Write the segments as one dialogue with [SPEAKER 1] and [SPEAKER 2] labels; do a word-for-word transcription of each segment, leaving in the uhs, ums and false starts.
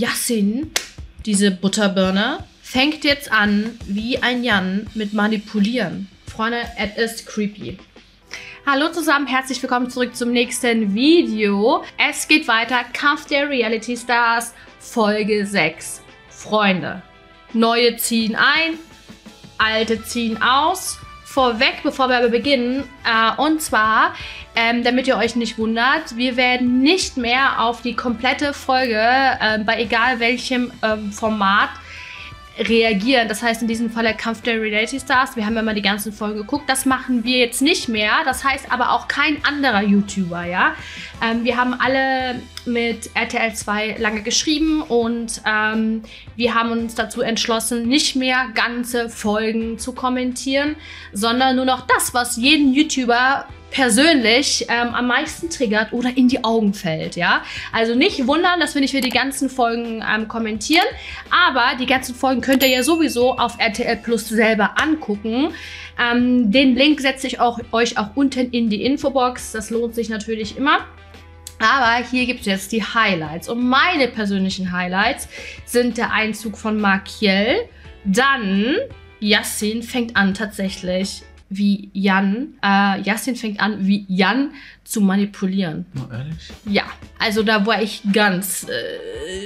[SPEAKER 1] Yassin, diese Butterbirne, fängt jetzt an, wie ein Jan mit Manipulieren. Freunde, it is creepy. Hallo zusammen, herzlich willkommen zurück zum nächsten Video. Es geht weiter, Kampf der Reality Stars, Folge sechs. Freunde, neue ziehen ein, alte ziehen aus. Vorweg, bevor wir aber beginnen, äh, und zwar, ähm, damit ihr euch nicht wundert, wir werden nicht mehr auf die komplette Folge, äh, bei egal welchem ähm, Format, reagieren. Das heißt in diesem Fall der Kampf der Reality Stars. Wir haben ja mal die ganzen Folgen geguckt. Das machen wir jetzt nicht mehr. Das heißt aber auch kein anderer YouTuber, ja. Ähm, wir haben alle mit R T L zwei lange geschrieben und ähm, wir haben uns dazu entschlossen, nicht mehr ganze Folgen zu kommentieren, sondern nur noch das, was jeden YouTuber persönlich ähm, am meisten triggert oder in die Augen fällt, ja. Also nicht wundern, dass wir nicht mehr die ganzen Folgen ähm, kommentieren, aber die ganzen Folgen könnt ihr ja sowieso auf R T L Plus selber angucken. Ähm, den Link setze ich auch, euch auch unten in die Infobox, das lohnt sich natürlich immer. Aber hier gibt es jetzt die Highlights und meine persönlichen Highlights sind der Einzug von Markiel, dann Yassin fängt an tatsächlich wie Jan, äh, Yassin fängt an, wie Jan zu manipulieren.
[SPEAKER 2] Oh, ehrlich?
[SPEAKER 1] Ja, also da war ich ganz... Äh, äh,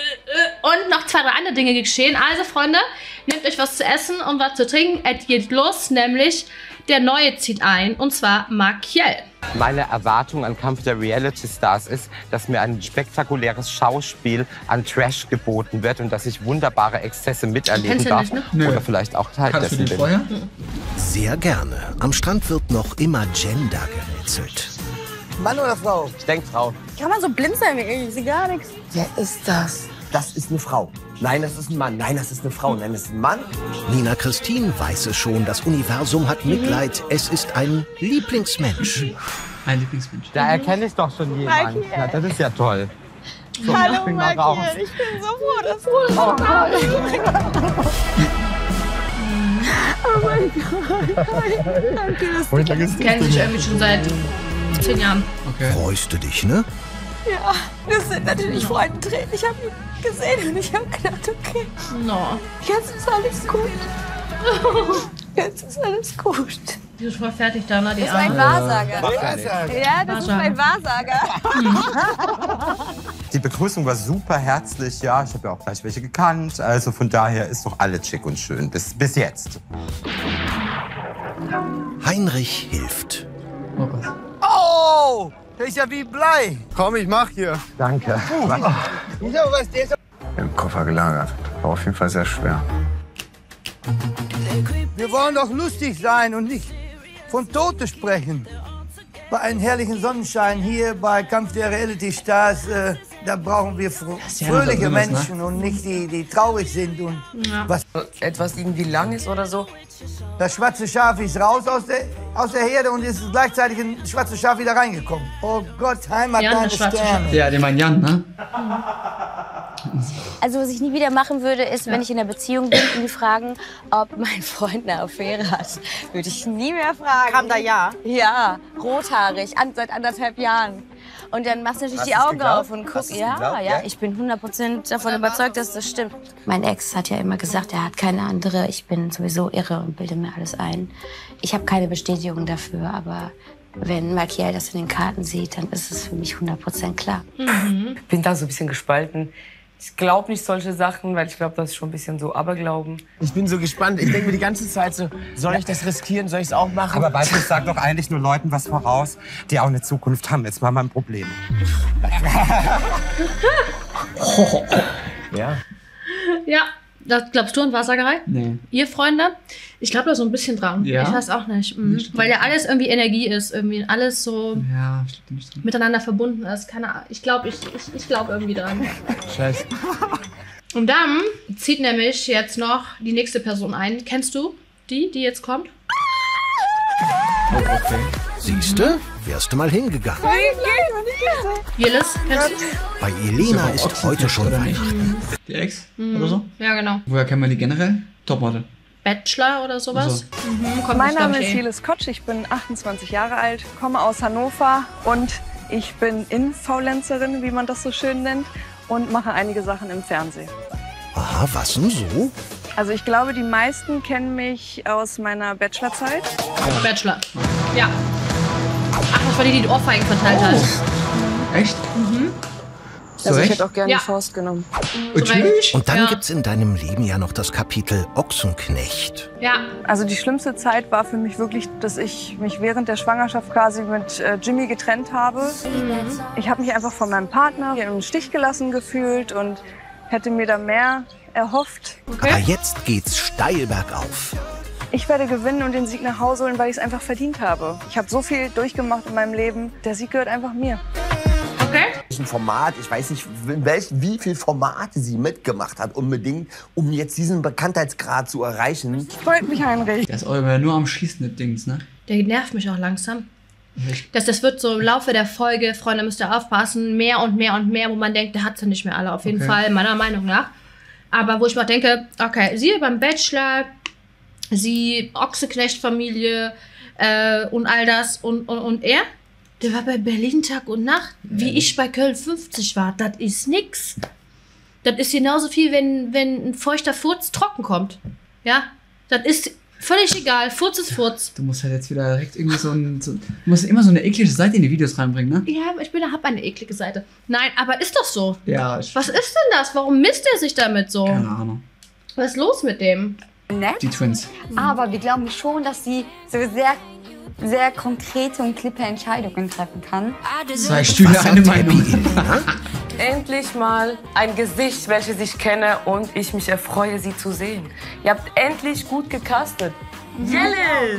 [SPEAKER 1] und noch zwei, drei andere Dinge geschehen. Also, Freunde, nehmt euch was zu essen und was zu trinken. Es geht los, nämlich der Neue zieht ein, und zwar Markiel.
[SPEAKER 3] Meine Erwartung an Kampf der Reality Stars ist, dass mir ein spektakuläres Schauspiel an Trash geboten wird und dass ich wunderbare Exzesse miterleben darf.
[SPEAKER 1] Nicht,
[SPEAKER 3] ne? Oder vielleicht auch Teil
[SPEAKER 2] Kannst
[SPEAKER 3] dessen
[SPEAKER 2] du den vorher?
[SPEAKER 4] Sehr gerne. Am Strand wird noch immer Gender gerätselt.
[SPEAKER 5] Mann oder Frau?
[SPEAKER 3] Ich denke, Frau.
[SPEAKER 6] Kann man so blind sein? Ich sehe gar nichts.
[SPEAKER 5] Wer ist das? Das ist eine Frau. Nein, das ist ein Mann. Nein, das ist eine Frau. Nein, das ist ein Mann.
[SPEAKER 4] Nina Christine weiß es schon. Das Universum hat Mitleid. Es ist ein Lieblingsmensch.
[SPEAKER 2] Ein Lieblingsmensch.
[SPEAKER 3] Da erkenne ich doch schon jemanden. Ja, das ist ja toll. So,
[SPEAKER 6] Hallo
[SPEAKER 3] spring mal raus.
[SPEAKER 6] Markiel, ich bin so froh, dass du oh, oh mein Gott. Danke, dass
[SPEAKER 1] Das kennen sich irgendwie schon seit zehn Jahren.
[SPEAKER 2] Okay.
[SPEAKER 4] Freust du dich, ne?
[SPEAKER 6] Ja, das sind natürlich Freudentränen. Ich habe ihn gesehen und ich habe gedacht, okay,
[SPEAKER 1] No.
[SPEAKER 6] jetzt ist alles gut. Jetzt ist alles gut.
[SPEAKER 1] Die ist voll fertig da, ne? Die
[SPEAKER 6] Das ist mein
[SPEAKER 1] Arme.
[SPEAKER 6] Wahrsager.
[SPEAKER 5] Wahrsager.
[SPEAKER 6] Ja, das ist mein Wahrsager.
[SPEAKER 3] Die Begrüßung war super herzlich. Ja, ich habe ja auch gleich welche gekannt. Also von daher ist doch alles schick und schön. Bis, bis jetzt.
[SPEAKER 4] Heinrich hilft.
[SPEAKER 2] Oh Gott.
[SPEAKER 5] Oh! Der ist ja wie Blei. Komm, ich mach hier.
[SPEAKER 3] Danke.
[SPEAKER 5] Wieso, was der ist?
[SPEAKER 7] Im Koffer gelagert. War auf jeden Fall sehr schwer.
[SPEAKER 5] Wir wollen doch lustig sein und nicht von Toten sprechen. Bei einem herrlichen Sonnenschein hier bei Kampf der Reality Stars, äh, da brauchen wir fr
[SPEAKER 2] ja
[SPEAKER 5] fröhliche
[SPEAKER 2] noch was, ne?
[SPEAKER 5] Menschen und nicht die, die traurig sind. Und
[SPEAKER 1] Ja.
[SPEAKER 5] was,
[SPEAKER 8] Etwas irgendwie lang ist oder so.
[SPEAKER 5] das schwarze Schaf ist raus aus der, aus der Herde und ist gleichzeitig ein schwarzes Schaf wieder reingekommen. Oh Gott, Heimat,
[SPEAKER 1] Ja,
[SPEAKER 5] deine
[SPEAKER 1] das schwarze
[SPEAKER 5] Sterne.
[SPEAKER 2] Ja, den mein Jan, ne?
[SPEAKER 6] Also was ich nie wieder machen würde, ist, wenn ich in einer Beziehung bin und die fragen, ob mein Freund eine Affäre hat, würde ich nie mehr fragen.
[SPEAKER 8] Kam da ja?
[SPEAKER 6] Ja, rothaarig, an, seit anderthalb Jahren. Und dann machst du natürlich
[SPEAKER 5] Hast
[SPEAKER 6] die
[SPEAKER 5] du's
[SPEAKER 6] Augen
[SPEAKER 5] geglaubt?
[SPEAKER 6] auf und
[SPEAKER 5] Hast
[SPEAKER 6] guckst.
[SPEAKER 5] du's
[SPEAKER 6] Ja,
[SPEAKER 5] geglaubt,
[SPEAKER 6] ja,
[SPEAKER 5] ja?
[SPEAKER 6] ich bin hundert Prozent davon überzeugt, dass das stimmt. Mein Ex hat ja immer gesagt, er hat keine andere. Ich bin sowieso irre und bilde mir alles ein. Ich habe keine Bestätigung dafür, aber wenn Markiel das in den Karten sieht, dann ist es für mich hundert Prozent klar.
[SPEAKER 8] Ich bin da so ein bisschen gespalten. Ich glaube nicht solche Sachen, weil ich glaube, das ist schon ein bisschen so Aberglauben.
[SPEAKER 9] Ich bin so gespannt. Ich denke mir die ganze Zeit so, soll ich das riskieren? Soll ich es auch machen?
[SPEAKER 3] Aber weißt du, ich sag doch eigentlich nur Leuten was voraus, die auch eine Zukunft haben. Jetzt mal mein Problem.
[SPEAKER 9] Ja.
[SPEAKER 1] Ja, das glaubst du an Wahrsagerei?
[SPEAKER 2] Nee.
[SPEAKER 1] Ihr Freunde? Ich glaube da so ein bisschen dran.
[SPEAKER 2] Ja?
[SPEAKER 1] Ich weiß auch nicht. Mhm.
[SPEAKER 2] Nicht
[SPEAKER 1] Weil ja alles irgendwie Energie ist, irgendwie alles so
[SPEAKER 2] Ja, steht nicht drin.
[SPEAKER 1] miteinander verbunden ist. Keine Ahnung. Ich glaube ich, ich, ich glaub irgendwie dran.
[SPEAKER 2] Scheiße.
[SPEAKER 1] Und dann zieht nämlich jetzt noch die nächste Person ein. Kennst du die, die jetzt kommt?
[SPEAKER 2] Oh, okay.
[SPEAKER 4] Siehste? Wärst du mal hingegangen.
[SPEAKER 1] Jelis, kennst du?
[SPEAKER 4] Bei Elena ist heute schon
[SPEAKER 2] Oder nicht?
[SPEAKER 4] Weihnachten.
[SPEAKER 2] Die Ex? Oder so?
[SPEAKER 1] Ja, genau.
[SPEAKER 2] Woher kennt man die generell? Topmodel.
[SPEAKER 1] Bachelor oder sowas.
[SPEAKER 2] So.
[SPEAKER 1] Mhm, kommt
[SPEAKER 10] Mein
[SPEAKER 1] nicht,
[SPEAKER 10] Name
[SPEAKER 1] glaub ich,
[SPEAKER 10] ist
[SPEAKER 1] eh.
[SPEAKER 10] Jelis Kotsch, ich bin achtundzwanzig Jahre alt, komme aus Hannover und ich bin Influencerin, wie man das so schön nennt. und mache einige Sachen im Fernsehen.
[SPEAKER 4] Aha, was denn so?
[SPEAKER 10] Also ich glaube, die meisten kennen mich aus meiner Bachelorzeit.
[SPEAKER 1] Bachelor. Ja. Ach, das war die, die die Ohrfeigen verteilt hat.
[SPEAKER 2] Echt?
[SPEAKER 1] Mhm.
[SPEAKER 10] Also ich hätte auch gerne
[SPEAKER 1] Ja.
[SPEAKER 10] die Faust genommen.
[SPEAKER 2] Natürlich.
[SPEAKER 4] Und dann
[SPEAKER 1] Ja.
[SPEAKER 4] gibt's in deinem Leben ja noch das Kapitel Ochsenknecht.
[SPEAKER 1] Ja.
[SPEAKER 10] Also die schlimmste Zeit war für mich wirklich, dass ich mich während der Schwangerschaft quasi mit äh, Jimmy getrennt habe. Ich habe mich einfach von meinem Partner im Stich gelassen gefühlt und hätte mir da mehr erhofft.
[SPEAKER 4] Aber jetzt geht's steil bergauf.
[SPEAKER 10] Ich werde gewinnen und den Sieg nach Hause holen, weil ich es einfach verdient habe. Ich habe so viel durchgemacht in meinem Leben. Der Sieg gehört einfach mir.
[SPEAKER 1] Okay.
[SPEAKER 11] Ein Format, ich weiß nicht, in welch, wie viel Formate sie mitgemacht hat, unbedingt, um jetzt diesen Bekanntheitsgrad zu erreichen.
[SPEAKER 10] Freut mich, Heinrich.
[SPEAKER 2] Der ist auch immer nur am Schießen, das Dings, ne?
[SPEAKER 1] Der nervt mich auch langsam. Das, das wird so im Laufe der Folge, Freunde, müsst ihr aufpassen, mehr und mehr und mehr, wo man denkt, der hat sie nicht mehr alle, auf jeden
[SPEAKER 2] Okay.
[SPEAKER 1] Fall, meiner Meinung nach. Aber wo ich mal denke, okay, sie beim Bachelor, sie Ochsenknecht-Familie äh, und all das und, und, und er, der war bei Berlin Tag und Nacht, wie ich bei Köln fünfzig war. Das ist nix. Das ist genauso viel, wenn, wenn ein feuchter Furz trocken kommt. Ja, das ist völlig egal. Furz ist Furz.
[SPEAKER 2] Du musst halt jetzt wieder direkt irgendwie so ein... So, du musst immer so eine eklige Seite in die Videos reinbringen, ne?
[SPEAKER 1] Ja, ich bin, hab eine eklige Seite. Nein, aber ist doch so.
[SPEAKER 2] Ja, ich,
[SPEAKER 1] Was ist denn das? Warum misst er sich damit so?
[SPEAKER 2] keine Ahnung.
[SPEAKER 1] Was ist los mit dem?
[SPEAKER 6] Nett.
[SPEAKER 2] Die Twins.
[SPEAKER 6] Aber wir glauben schon, dass sie so sehr, sehr konkrete und klippe Entscheidungen treffen kann.
[SPEAKER 2] Zwei Stühle,
[SPEAKER 4] Was
[SPEAKER 2] eine
[SPEAKER 4] sagt
[SPEAKER 2] Meinung.
[SPEAKER 4] Happy Elena?
[SPEAKER 8] Endlich mal ein Gesicht, welches ich kenne und ich mich erfreue, sie zu sehen. Ihr habt endlich gut gecastet. Jealous!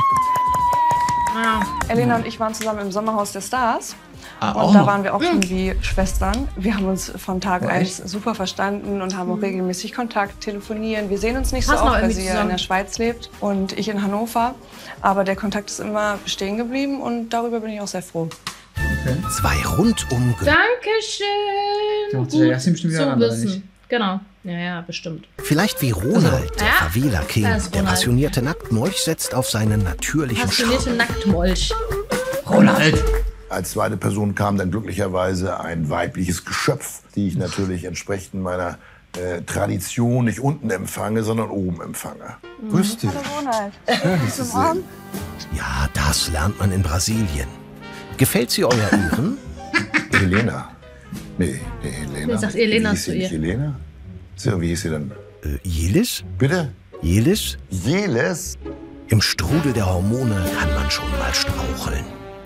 [SPEAKER 1] Ja.
[SPEAKER 10] Elena und ich waren zusammen im Sommerhaus der Stars.
[SPEAKER 2] Ah,
[SPEAKER 10] Und
[SPEAKER 2] auch
[SPEAKER 10] da
[SPEAKER 2] noch.
[SPEAKER 10] waren wir auch schon wie Schwestern. Wir haben uns von Tag
[SPEAKER 2] Oh,
[SPEAKER 10] eins super verstanden und haben auch regelmäßig Kontakt, telefonieren. Wir sehen uns nicht
[SPEAKER 1] Passen
[SPEAKER 10] so
[SPEAKER 1] auch
[SPEAKER 10] oft, weil
[SPEAKER 1] irgendwie
[SPEAKER 10] sie ja
[SPEAKER 1] zusammen.
[SPEAKER 10] in der Schweiz lebt und ich in Hannover. Aber der Kontakt ist immer bestehen geblieben und darüber bin ich auch sehr froh.
[SPEAKER 4] Zwei rundum ge
[SPEAKER 1] Dankeschön.
[SPEAKER 2] Da macht sich der Yassin bestimmt wieder
[SPEAKER 1] zu
[SPEAKER 2] ran, oder
[SPEAKER 1] wissen.
[SPEAKER 2] nicht?
[SPEAKER 1] Genau. Ja, ja, bestimmt.
[SPEAKER 4] Vielleicht wie Ronald, der
[SPEAKER 1] Ja,
[SPEAKER 4] Favela King.
[SPEAKER 1] das ist
[SPEAKER 4] Der
[SPEAKER 1] Ronald.
[SPEAKER 4] passionierte Nacktmolch setzt auf seinen natürlichen Charme.
[SPEAKER 1] Passionierte Nacktmolch.
[SPEAKER 2] Ronald.
[SPEAKER 12] Als zweite Person kam dann glücklicherweise ein weibliches Geschöpf, die ich natürlich entsprechend meiner äh, Tradition nicht unten empfange, sondern oben empfange. Grüß dich.
[SPEAKER 10] Ronald.
[SPEAKER 12] Schön, dich zu sehen.
[SPEAKER 4] Ja, das lernt man in Brasilien. Gefällt sie euer Uhren?
[SPEAKER 12] Helena. Nee, nee, Helena.
[SPEAKER 1] Nee, sagt Elena
[SPEAKER 12] Wie hieß
[SPEAKER 1] zu
[SPEAKER 12] sie nicht
[SPEAKER 1] ihr.
[SPEAKER 12] Helena? So, wie hieß sie denn?
[SPEAKER 4] Äh, Jelis?
[SPEAKER 12] Bitte?
[SPEAKER 4] Jelis?
[SPEAKER 12] Jeles?
[SPEAKER 4] Im Strudel der Hormone kann man schon mal straucheln.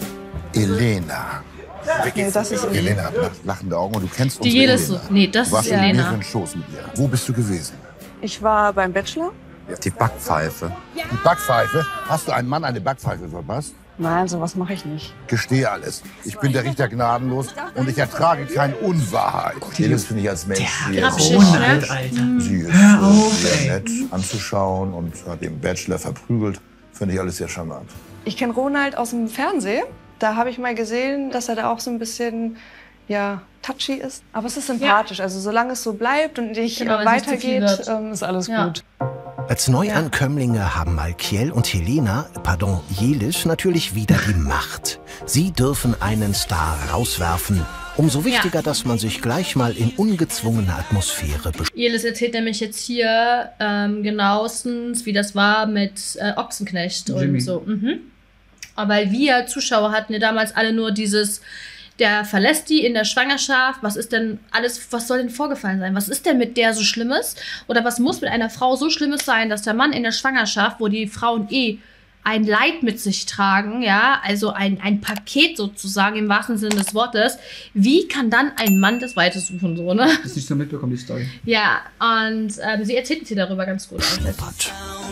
[SPEAKER 12] Elena.
[SPEAKER 10] Nee, das ist
[SPEAKER 12] Elena hat lach- lachende Augen und du kennst
[SPEAKER 1] Die
[SPEAKER 12] unsere
[SPEAKER 1] jedes so.
[SPEAKER 12] Elena.
[SPEAKER 1] Nee, das
[SPEAKER 12] Du warst
[SPEAKER 1] ist
[SPEAKER 12] in
[SPEAKER 1] Elena.
[SPEAKER 12] mehreren Shows mit ihr. Wo bist du gewesen?
[SPEAKER 10] Ich war beim Bachelor.
[SPEAKER 3] Die Backpfeife.
[SPEAKER 12] Die Backpfeife? Hast du einem Mann eine Backpfeife verpasst?
[SPEAKER 10] Nein, sowas mache ich nicht.
[SPEAKER 12] Gestehe alles. Ich bin der Richter gnadenlos und ich ertrage keine Unwahrheit. Jedes finde ich als Mensch sehr
[SPEAKER 1] Grabschicht,
[SPEAKER 2] Ronald,
[SPEAKER 1] ne?
[SPEAKER 2] Alter.
[SPEAKER 12] Sie ist
[SPEAKER 2] Hör
[SPEAKER 12] äh,
[SPEAKER 2] auf,
[SPEAKER 12] sehr
[SPEAKER 2] ey.
[SPEAKER 12] nett anzuschauen und hat den Bachelor verprügelt. Finde ich alles sehr charmant.
[SPEAKER 10] Ich kenne Ronald aus dem Fernsehen. Da habe ich mal gesehen, dass er da auch so ein bisschen, ja, touchy ist. Aber es ist sympathisch. Also solange es so bleibt und nicht
[SPEAKER 1] Genau,
[SPEAKER 10] äh,
[SPEAKER 1] wenn es nicht zu viel
[SPEAKER 10] weitergeht,
[SPEAKER 1] wird.
[SPEAKER 10] ähm, ist alles
[SPEAKER 1] Ja.
[SPEAKER 10] gut.
[SPEAKER 4] Als Neuankömmlinge haben Malkiel und Helena, pardon, Jelis, natürlich wieder die Macht. Sie dürfen einen Star rauswerfen. Umso wichtiger, dass man sich gleich mal in ungezwungener Atmosphäre beschäftigt.
[SPEAKER 1] Jelis erzählt nämlich jetzt hier ähm, genauestens, wie das war mit äh, Ochsenknecht und
[SPEAKER 2] Jimmy.
[SPEAKER 1] so. Mhm. Aber weil wir Zuschauer hatten ja damals alle nur dieses, der verlässt die in der Schwangerschaft. Was ist denn alles, was soll denn vorgefallen sein? Was ist denn mit der so Schlimmes? Oder was muss mit einer Frau so Schlimmes sein, dass der Mann in der Schwangerschaft, wo die Frauen eh ein Leid mit sich tragen, ja, also ein, ein Paket sozusagen im wahrsten Sinne des Wortes, wie kann dann ein Mann das weitersuchen, so, ne?
[SPEAKER 2] Das ist nicht so mitbekommen, die Story.
[SPEAKER 1] Ja, und ähm, sie erzählt sie darüber ganz gut.
[SPEAKER 4] Schnuppert.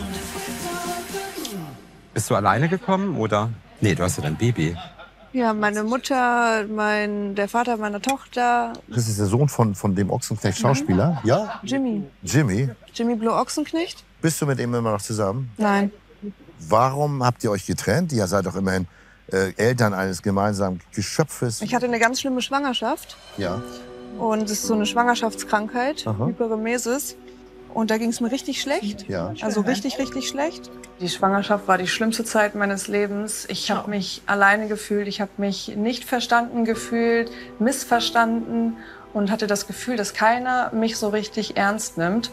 [SPEAKER 3] Bist du alleine gekommen oder? Nee, du hast ja dein Baby.
[SPEAKER 10] Ja, meine Mutter, mein, der Vater meiner Tochter,
[SPEAKER 12] Das ist der Sohn von, von dem Ochsenknecht-Schauspieler? Ja?
[SPEAKER 10] Jimmy.
[SPEAKER 12] Jimmy?
[SPEAKER 10] Jimmy Blue Ochsenknecht?
[SPEAKER 12] Bist du mit ihm immer noch zusammen?
[SPEAKER 10] Nein.
[SPEAKER 12] Warum habt ihr euch getrennt? Ihr seid doch immerhin äh, Eltern eines gemeinsamen Geschöpfes.
[SPEAKER 10] Ich hatte eine ganz schlimme Schwangerschaft.
[SPEAKER 12] Ja.
[SPEAKER 10] Und es ist so eine Schwangerschaftskrankheit,
[SPEAKER 12] Aha.
[SPEAKER 10] Hyperemesis. Und da ging es mir richtig schlecht.
[SPEAKER 12] Ja.
[SPEAKER 10] Also richtig, richtig schlecht. Die Schwangerschaft war die schlimmste Zeit meines Lebens. Ich habe mich alleine gefühlt. Ich habe mich nicht verstanden gefühlt, missverstanden. und hatte das Gefühl, dass keiner mich so richtig ernst nimmt.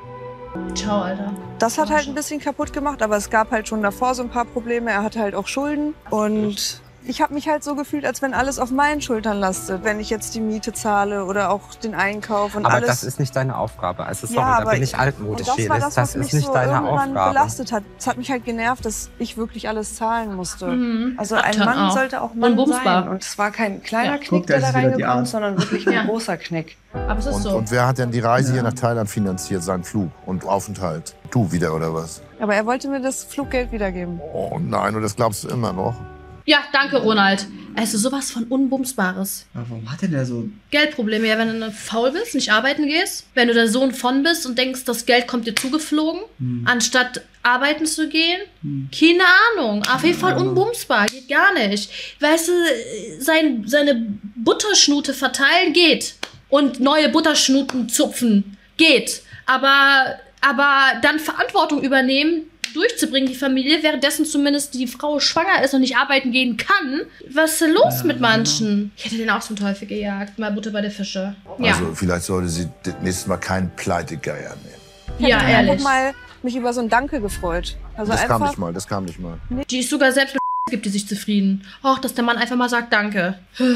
[SPEAKER 1] Ciao, Alter.
[SPEAKER 10] Das hat halt ein bisschen kaputt gemacht, aber es gab halt schon davor so ein paar Probleme. Er hatte halt auch Schulden und ich habe mich halt so gefühlt, als wenn alles auf meinen Schultern lastet, wenn ich jetzt die Miete zahle oder auch den Einkauf und
[SPEAKER 3] aber
[SPEAKER 10] alles.
[SPEAKER 3] Aber das ist nicht deine Aufgabe. Also sorry,
[SPEAKER 10] ja,
[SPEAKER 3] da bin ich altmodisch.
[SPEAKER 10] Das war das, was
[SPEAKER 3] das
[SPEAKER 10] mich
[SPEAKER 3] ist nicht
[SPEAKER 10] so
[SPEAKER 3] deine
[SPEAKER 10] irgendwann
[SPEAKER 3] Aufgabe.
[SPEAKER 10] belastet hat. Es hat mich halt genervt, dass ich wirklich alles zahlen musste.
[SPEAKER 1] Mhm.
[SPEAKER 10] Also ein Mann
[SPEAKER 1] auch.
[SPEAKER 10] sollte auch Mann
[SPEAKER 1] Unbumsbar.
[SPEAKER 10] sein. Und es war kein kleiner
[SPEAKER 1] Ja.
[SPEAKER 10] Knick,
[SPEAKER 2] Guck, da
[SPEAKER 10] der da
[SPEAKER 2] ist wieder die
[SPEAKER 10] reingekommen
[SPEAKER 2] Art.
[SPEAKER 10] ist, sondern wirklich ein großer Knick.
[SPEAKER 1] Aber es ist
[SPEAKER 12] Und,
[SPEAKER 1] so.
[SPEAKER 12] und wer hat denn die Reise
[SPEAKER 2] Ja.
[SPEAKER 12] hier nach Thailand finanziert, seinen Flug und Aufenthalt? Du wieder oder was?
[SPEAKER 10] Aber er wollte mir das Fluggeld wiedergeben.
[SPEAKER 12] Oh nein, und das glaubst du immer noch?
[SPEAKER 1] Ja, danke, Ronald. Es ist sowas von Unbumsbares.
[SPEAKER 2] Aber warum hat denn der so...
[SPEAKER 1] Geldprobleme, ja, wenn du faul bist, nicht arbeiten gehst, wenn du der Sohn von bist und denkst, das Geld kommt dir zugeflogen,
[SPEAKER 2] Hm.
[SPEAKER 1] anstatt arbeiten zu gehen. Keine Ahnung, auf jeden Fall unbumsbar, geht gar nicht. Weißt du, sein, seine Butterschnute verteilen geht und neue Butterschnuten zupfen geht, aber, aber dann Verantwortung übernehmen, durchzubringen, die Familie, währenddessen zumindest die Frau schwanger ist und nicht arbeiten gehen kann. Was ist denn los
[SPEAKER 2] Ja.
[SPEAKER 1] mit manchen? Ich hätte den auch zum Teufel gejagt. Mal Butter bei der Fische. Ja,
[SPEAKER 12] Also vielleicht sollte sie das nächste Mal keinen Pleitegeier nehmen.
[SPEAKER 10] Ich
[SPEAKER 1] ja
[SPEAKER 10] hätte
[SPEAKER 1] ehrlich.
[SPEAKER 10] einfach mal mich über so ein Danke gefreut. Also
[SPEAKER 12] Das kam
[SPEAKER 10] einfach,
[SPEAKER 12] nicht mal, das kam nicht mal.
[SPEAKER 1] Die ist sogar selbst mit gibt die sich zufrieden. Och, dass der Mann einfach mal sagt Danke.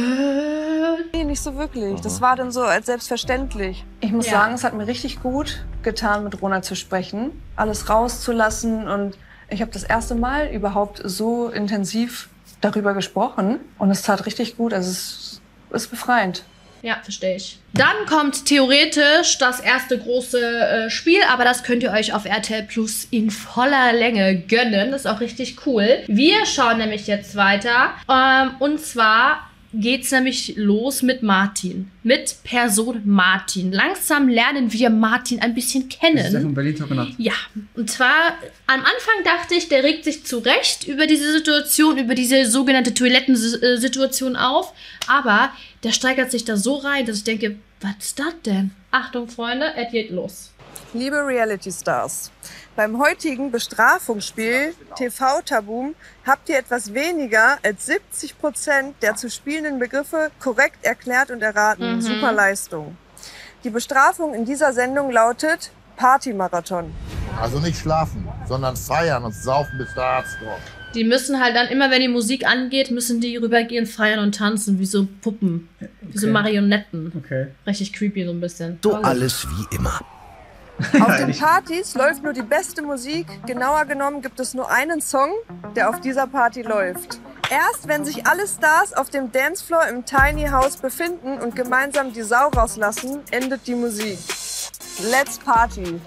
[SPEAKER 10] nee, nicht so wirklich. Das war dann so als selbstverständlich. Ich muss
[SPEAKER 1] Ja.
[SPEAKER 10] sagen, es hat mir richtig gut getan, mit Ronald zu sprechen, alles rauszulassen. Und ich habe das erste Mal überhaupt so intensiv darüber gesprochen. Und es tat richtig gut. Also es ist befreiend.
[SPEAKER 1] Ja, verstehe ich. Dann kommt theoretisch das erste große äh, Spiel, aber das könnt ihr euch auf R T L Plus in voller Länge gönnen. Das ist auch richtig cool. Wir schauen nämlich jetzt weiter. Ähm, und zwar geht's nämlich los mit Martin. Mit Person Martin. Langsam lernen wir Martin ein bisschen kennen.
[SPEAKER 2] Das ist ja von Berlin Talk Nacht.
[SPEAKER 1] Ja, und zwar am Anfang dachte ich, der regt sich zurecht über diese Situation, über diese sogenannte Toilettensituation auf. Aber der steigert sich da so rein, dass ich denke, was ist das denn? Achtung, Freunde, es geht los.
[SPEAKER 10] Liebe Reality Stars, beim heutigen Bestrafungsspiel T V-Tabu habt ihr etwas weniger als siebzig Prozent der zu spielenden Begriffe korrekt erklärt und erraten.
[SPEAKER 1] Mhm.
[SPEAKER 10] Super Leistung. Die Bestrafung in dieser Sendung lautet Partymarathon.
[SPEAKER 12] Also nicht schlafen, sondern feiern und saufen, bis der Arzt kommt.
[SPEAKER 1] Die müssen halt dann immer, wenn die Musik angeht, müssen die rübergehen, feiern und tanzen, wie so Puppen, wie so
[SPEAKER 2] Okay.
[SPEAKER 1] Marionetten.
[SPEAKER 2] Okay.
[SPEAKER 1] Richtig creepy so ein bisschen.
[SPEAKER 4] So alles wie immer.
[SPEAKER 10] Auf den Partys läuft nur die beste Musik. Genauer genommen gibt es nur einen Song, der auf dieser Party läuft. Erst wenn sich alle Stars auf dem Dancefloor im Tiny House befinden und gemeinsam die Sau rauslassen, endet die Musik. Let's Party.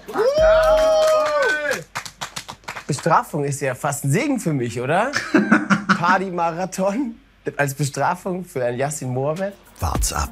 [SPEAKER 9] Bestrafung ist ja fast ein Segen für mich, oder? Party-Marathon als Bestrafung für einen Yassin Mohammed.
[SPEAKER 4] Wart's ab.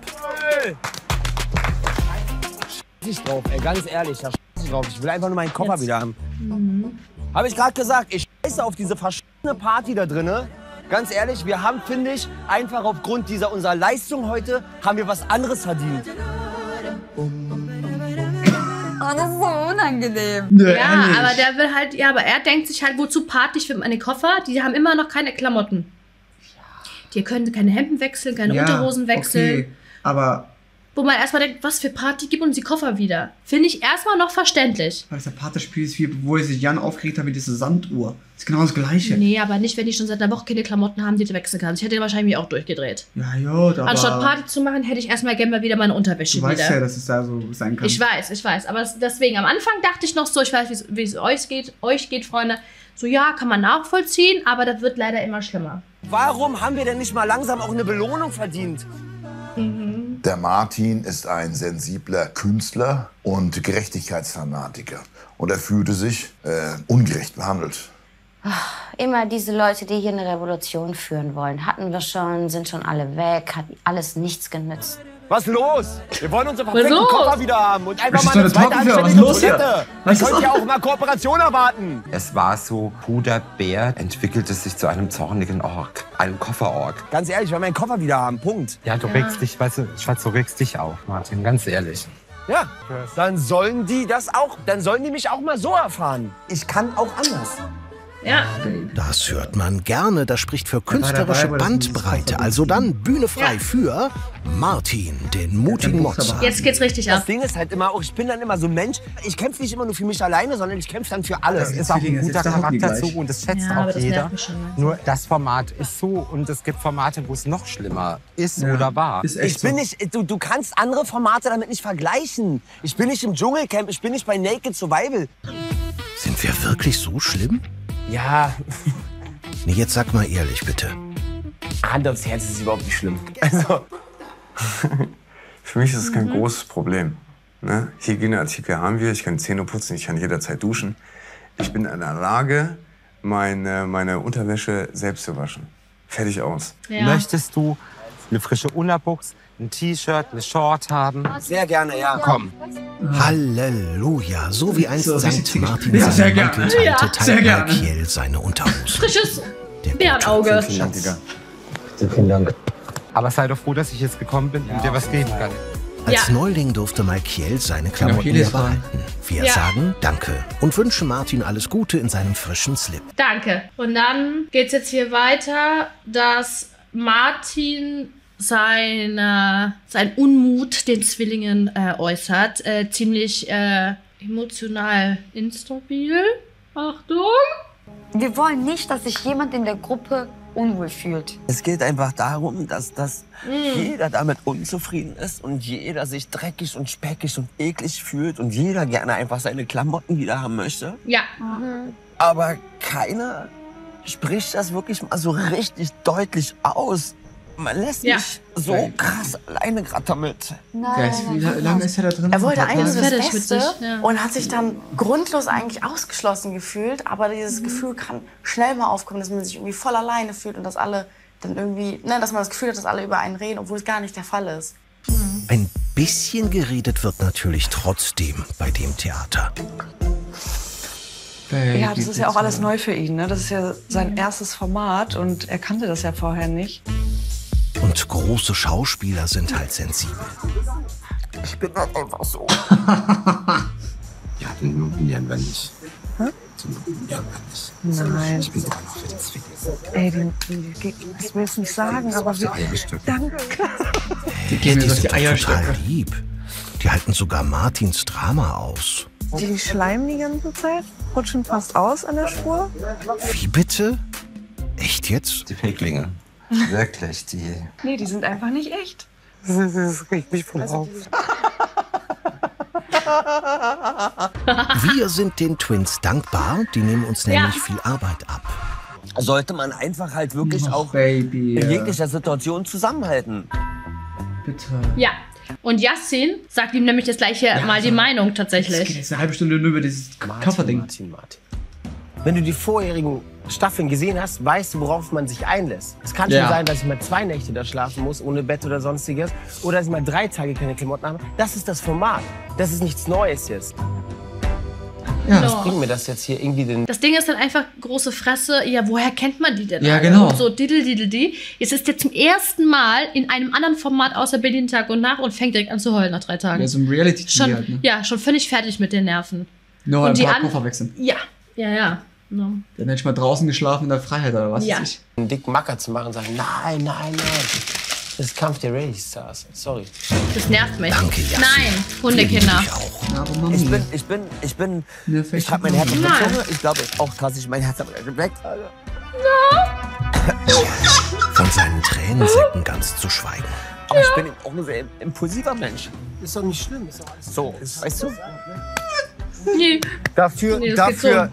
[SPEAKER 9] Ich drauf, ey, ganz ehrlich, da scheiß ich drauf. Ich will einfach nur meinen Koffer wieder haben. Mhm. Habe ich gerade gesagt, ich scheiße auf diese verschissene Party da drinne. Ganz ehrlich, wir haben, finde ich, einfach aufgrund dieser unserer Leistung heute, haben wir was anderes verdient.
[SPEAKER 13] Oh, das ist so unangenehm.
[SPEAKER 2] Nee,
[SPEAKER 1] Ja,
[SPEAKER 2] ehrlich.
[SPEAKER 1] aber der will halt, ja, aber er denkt sich halt, wozu Party für meine Koffer? Die haben immer noch keine Klamotten. Die können keine Hemden wechseln, keine
[SPEAKER 2] Ja,
[SPEAKER 1] Unterhosen wechseln.
[SPEAKER 2] Okay, aber
[SPEAKER 1] Wo man erstmal denkt, was für Party, gib uns die Koffer wieder. Finde ich erstmal noch verständlich.
[SPEAKER 2] weil das Partyspiel ist wie, wo sich Jan aufgeregt hat mit dieser Sanduhr. Das ist genau das Gleiche.
[SPEAKER 1] Nee, aber nicht, wenn die schon seit einer Woche keine Klamotten haben, die du wechseln kannst. Ich hätte wahrscheinlich auch durchgedreht.
[SPEAKER 2] Ja, jo, aber
[SPEAKER 1] Anstatt Party zu machen, hätte ich erstmal gerne mal wieder meine Unterwäsche
[SPEAKER 2] du weißt
[SPEAKER 1] wieder.
[SPEAKER 2] ja, dass es da so sein kann.
[SPEAKER 1] Ich weiß, ich weiß. Aber das- deswegen, am Anfang dachte ich noch so, ich weiß, wie es euch geht, euch geht, Freunde. So, ja, kann man nachvollziehen, aber das wird leider immer schlimmer.
[SPEAKER 9] Warum haben wir denn nicht mal langsam auch eine Belohnung verdient?
[SPEAKER 12] Der Martin ist ein sensibler Künstler und Gerechtigkeitsfanatiker. Und er fühlte sich äh, ungerecht behandelt.
[SPEAKER 6] Immer diese Leute, die hier eine Revolution führen wollen. Hatten wir schon, sind schon alle weg, hat alles nichts genützt.
[SPEAKER 9] Was los? Wir wollen unsere
[SPEAKER 1] Was
[SPEAKER 9] verfickten
[SPEAKER 1] los?
[SPEAKER 9] Koffer wieder haben und einfach
[SPEAKER 2] Das
[SPEAKER 9] mal
[SPEAKER 2] ist
[SPEAKER 9] eine
[SPEAKER 2] doch eine
[SPEAKER 9] zweite
[SPEAKER 2] Trockenfähr. Was
[SPEAKER 9] anständige
[SPEAKER 2] los hier?
[SPEAKER 9] Toilette.
[SPEAKER 2] Was
[SPEAKER 9] Ich
[SPEAKER 2] ist
[SPEAKER 9] wollte ja
[SPEAKER 2] das?
[SPEAKER 9] auch mal Kooperation erwarten.
[SPEAKER 3] Es war so, Bruder Bär entwickelte sich zu einem zornigen Ork, einem Kofferork.
[SPEAKER 9] Ganz ehrlich, wir wollen meinen Koffer wieder haben, Punkt.
[SPEAKER 3] Ja, du regst dich, weißt du, Schatz, du regst dich auf, Martin, ganz ehrlich.
[SPEAKER 9] Ja, dann sollen die das auch, dann sollen die mich auch mal so erfahren. Ich kann auch anders.
[SPEAKER 1] Ja.
[SPEAKER 4] Das hört man gerne. Das spricht für künstlerische Bandbreite. Also dann Bühne frei
[SPEAKER 1] Ja.
[SPEAKER 4] für Martin, den mutigen Mozart.
[SPEAKER 1] Jetzt geht's richtig ab.
[SPEAKER 9] Das Ding ist halt immer auch, ich bin dann immer so ein Mensch, ich kämpfe nicht immer nur für mich alleine, sondern ich kämpfe dann für alle.
[SPEAKER 3] Das ist auch ein guter Charakterzug und das schätzt
[SPEAKER 1] Ja, aber
[SPEAKER 3] auch
[SPEAKER 1] das
[SPEAKER 3] jeder.
[SPEAKER 1] nervt mich schon langsam.
[SPEAKER 3] Nur das Format ist so und es gibt Formate, wo es noch schlimmer ist
[SPEAKER 2] Ja,
[SPEAKER 3] oder war.
[SPEAKER 2] ist echt
[SPEAKER 9] Ich bin
[SPEAKER 2] so.
[SPEAKER 9] nicht, du, du kannst andere Formate damit nicht vergleichen. Ich bin nicht im Dschungelcamp, ich bin nicht bei Naked Survival.
[SPEAKER 4] Sind wir wirklich so schlimm?
[SPEAKER 9] Ja,
[SPEAKER 4] Nee, jetzt sag mal ehrlich, bitte.
[SPEAKER 9] Hand aufs Herz ist überhaupt nicht schlimm. Also,
[SPEAKER 7] Für mich ist es kein großes Problem. Ne? Hygieneartikel haben wir, ich kann Zähne putzen, ich kann jederzeit duschen. Ich bin in der Lage, meine, meine Unterwäsche selbst zu waschen. Fertig aus.
[SPEAKER 1] Ja.
[SPEAKER 3] Möchtest du eine frische Unterbuchs, ein T-Shirt, eine Short haben?
[SPEAKER 9] sehr gerne, ja.
[SPEAKER 3] Komm.
[SPEAKER 4] Halleluja. So wie einst
[SPEAKER 2] So
[SPEAKER 4] Sankt
[SPEAKER 2] richtig-
[SPEAKER 4] Martin
[SPEAKER 2] Ja, sehr
[SPEAKER 4] seinen
[SPEAKER 2] gerne.
[SPEAKER 4] Mantel teilte,
[SPEAKER 1] Ja.
[SPEAKER 2] Sehr
[SPEAKER 4] teilt
[SPEAKER 2] gerne.
[SPEAKER 4] Malkiel seine Unterhose.
[SPEAKER 1] Frisches
[SPEAKER 4] Der Gute.
[SPEAKER 1] Bärenauge.
[SPEAKER 9] Vielen Dank, Digga.
[SPEAKER 3] Vielen Dank. Aber sei doch froh, dass ich jetzt gekommen bin und dir was geben kann.
[SPEAKER 4] Als
[SPEAKER 1] Ja.
[SPEAKER 4] Neuling durfte Malkiel seine Klamotten
[SPEAKER 2] Genau, hier
[SPEAKER 4] ja
[SPEAKER 2] ist dran.
[SPEAKER 4] behalten. Wir
[SPEAKER 1] Ja.
[SPEAKER 4] sagen Danke und wünschen Martin alles Gute in seinem frischen Slip.
[SPEAKER 1] Danke. Und dann geht's jetzt hier weiter, dass Martin seine, sein Unmut den Zwillingen äh, äußert. Äh, ziemlich äh, emotional instabil. Achtung.
[SPEAKER 13] Wir wollen nicht, dass sich jemand in der Gruppe unwohl fühlt.
[SPEAKER 9] Es geht einfach darum, dass, dass
[SPEAKER 1] Mm.
[SPEAKER 9] jeder damit unzufrieden ist und jeder sich dreckig und speckig und eklig fühlt und jeder gerne einfach seine Klamotten wieder haben möchte.
[SPEAKER 1] Ja.
[SPEAKER 9] Aber keiner spricht das wirklich mal so richtig deutlich aus. Man lässt
[SPEAKER 1] Ja.
[SPEAKER 9] mich so krass alleine gerade damit.
[SPEAKER 2] Der ist, wie lange ist er da drin?
[SPEAKER 14] Er wollte
[SPEAKER 2] Ein paar
[SPEAKER 14] eigentlich
[SPEAKER 2] Tage?
[SPEAKER 14] das
[SPEAKER 1] fertig mit
[SPEAKER 14] Beste
[SPEAKER 1] sich, ja.
[SPEAKER 14] und hat sich dann grundlos eigentlich ausgeschlossen gefühlt. Aber dieses Gefühl kann schnell mal aufkommen, dass man sich irgendwie voll alleine fühlt und dass alle dann irgendwie, ne, dass man das Gefühl hat, dass alle über einen reden, obwohl es gar nicht der Fall ist.
[SPEAKER 4] Ein bisschen geredet wird natürlich trotzdem bei dem Theater.
[SPEAKER 10] Ja, das ist ja auch alles neu für ihn. Ne? Das ist ja sein erstes Format und er kannte das ja vorher nicht.
[SPEAKER 4] Und große Schauspieler sind halt sensibel.
[SPEAKER 9] Ich bin halt einfach so.
[SPEAKER 3] Ja, den nominieren wir nicht.
[SPEAKER 10] Hä?
[SPEAKER 3] Den nominieren wir nicht.
[SPEAKER 10] Nein.
[SPEAKER 3] Ich bin sogar noch für den Zwilling.
[SPEAKER 10] Ey, den, den, den, das will ich nicht sagen, aber wir, danke.
[SPEAKER 2] Die
[SPEAKER 4] Ja,
[SPEAKER 2] gehen
[SPEAKER 4] die
[SPEAKER 2] mir durch
[SPEAKER 4] sind
[SPEAKER 2] die
[SPEAKER 4] doch
[SPEAKER 2] Eierstöcke.
[SPEAKER 4] total lieb. Die halten sogar Martins Drama aus.
[SPEAKER 10] Die schleimen die ganze Zeit, rutschen fast aus an der Spur.
[SPEAKER 4] Wie bitte? Echt jetzt?
[SPEAKER 3] Die Fäklinge. Wirklich, die.
[SPEAKER 10] Nee, die sind einfach nicht echt.
[SPEAKER 9] Das regt mich voll auf.
[SPEAKER 4] Wir sind den Twins dankbar. Die nehmen uns nämlich
[SPEAKER 1] Ja.
[SPEAKER 4] viel Arbeit ab.
[SPEAKER 9] Sollte man einfach halt wirklich
[SPEAKER 2] Och,
[SPEAKER 9] auch
[SPEAKER 2] Baby.
[SPEAKER 9] in jeglicher Situation zusammenhalten.
[SPEAKER 2] Bitte.
[SPEAKER 1] Ja. Und Yassin sagt ihm nämlich das gleiche mal die Meinung
[SPEAKER 2] Es geht
[SPEAKER 1] tatsächlich.
[SPEAKER 2] jetzt eine halbe Stunde nur über dieses Kofferding.
[SPEAKER 9] Martin, Martin. Wenn du die vorherigen Staffeln gesehen hast, weißt du, worauf man sich einlässt. Es kann
[SPEAKER 2] Ja.
[SPEAKER 9] schon sein, dass ich mal zwei Nächte da schlafen muss, ohne Bett oder sonstiges. Oder dass ich mal drei Tage keine Klamotten habe. Das ist das Format. Das ist nichts Neues jetzt.
[SPEAKER 2] Ja.
[SPEAKER 9] Was bringt mir das jetzt hier irgendwie den...
[SPEAKER 1] Das Ding ist dann einfach große Fresse. Ja, woher kennt man die denn?
[SPEAKER 2] Ja,
[SPEAKER 1] alle?
[SPEAKER 2] genau.
[SPEAKER 1] Und so diddle diddle die. Jetzt ist der zum ersten Mal in einem anderen Format außer Berlin Tag und Nacht und fängt direkt an zu heulen nach drei Tagen.
[SPEAKER 2] Ja, so ein Reality-T V
[SPEAKER 1] schon,
[SPEAKER 2] halt, ne?
[SPEAKER 1] Ja, schon völlig fertig mit den Nerven.
[SPEAKER 2] Nur
[SPEAKER 1] Und
[SPEAKER 2] ein
[SPEAKER 1] die
[SPEAKER 2] paar
[SPEAKER 1] an-
[SPEAKER 2] Koffer wechseln.
[SPEAKER 1] Ja, ja, ja. No.
[SPEAKER 2] Dann hätte ich mal draußen geschlafen in der Freiheit oder was
[SPEAKER 1] Ja.
[SPEAKER 2] weiß ich.
[SPEAKER 9] einen dicken Macker zu machen und sagen, nein, nein, nein. Das ist Kampf der Reality Stars. Sorry.
[SPEAKER 1] Das nervt mich.
[SPEAKER 4] Danke, Yassin.
[SPEAKER 1] Nein, Hundekinder.
[SPEAKER 2] Ja, aber noch
[SPEAKER 9] Ich
[SPEAKER 2] nie.
[SPEAKER 9] bin, ich bin, ich bin,
[SPEAKER 2] Ne,
[SPEAKER 9] ich
[SPEAKER 2] vielleicht
[SPEAKER 9] hab mein Herz auf der
[SPEAKER 1] Nein.
[SPEAKER 9] Zunge. Ich glaube auch tatsächlich, mein Herz hat weg.
[SPEAKER 4] Von seinen Tränensäcken ganz zu schweigen.
[SPEAKER 9] Aber ich bin eben auch ein sehr impulsiver Mensch. Ist doch nicht schlimm. Ist doch alles so, weißt du?
[SPEAKER 1] Nee.
[SPEAKER 9] Dafür,
[SPEAKER 1] Nee, das geht
[SPEAKER 9] dafür.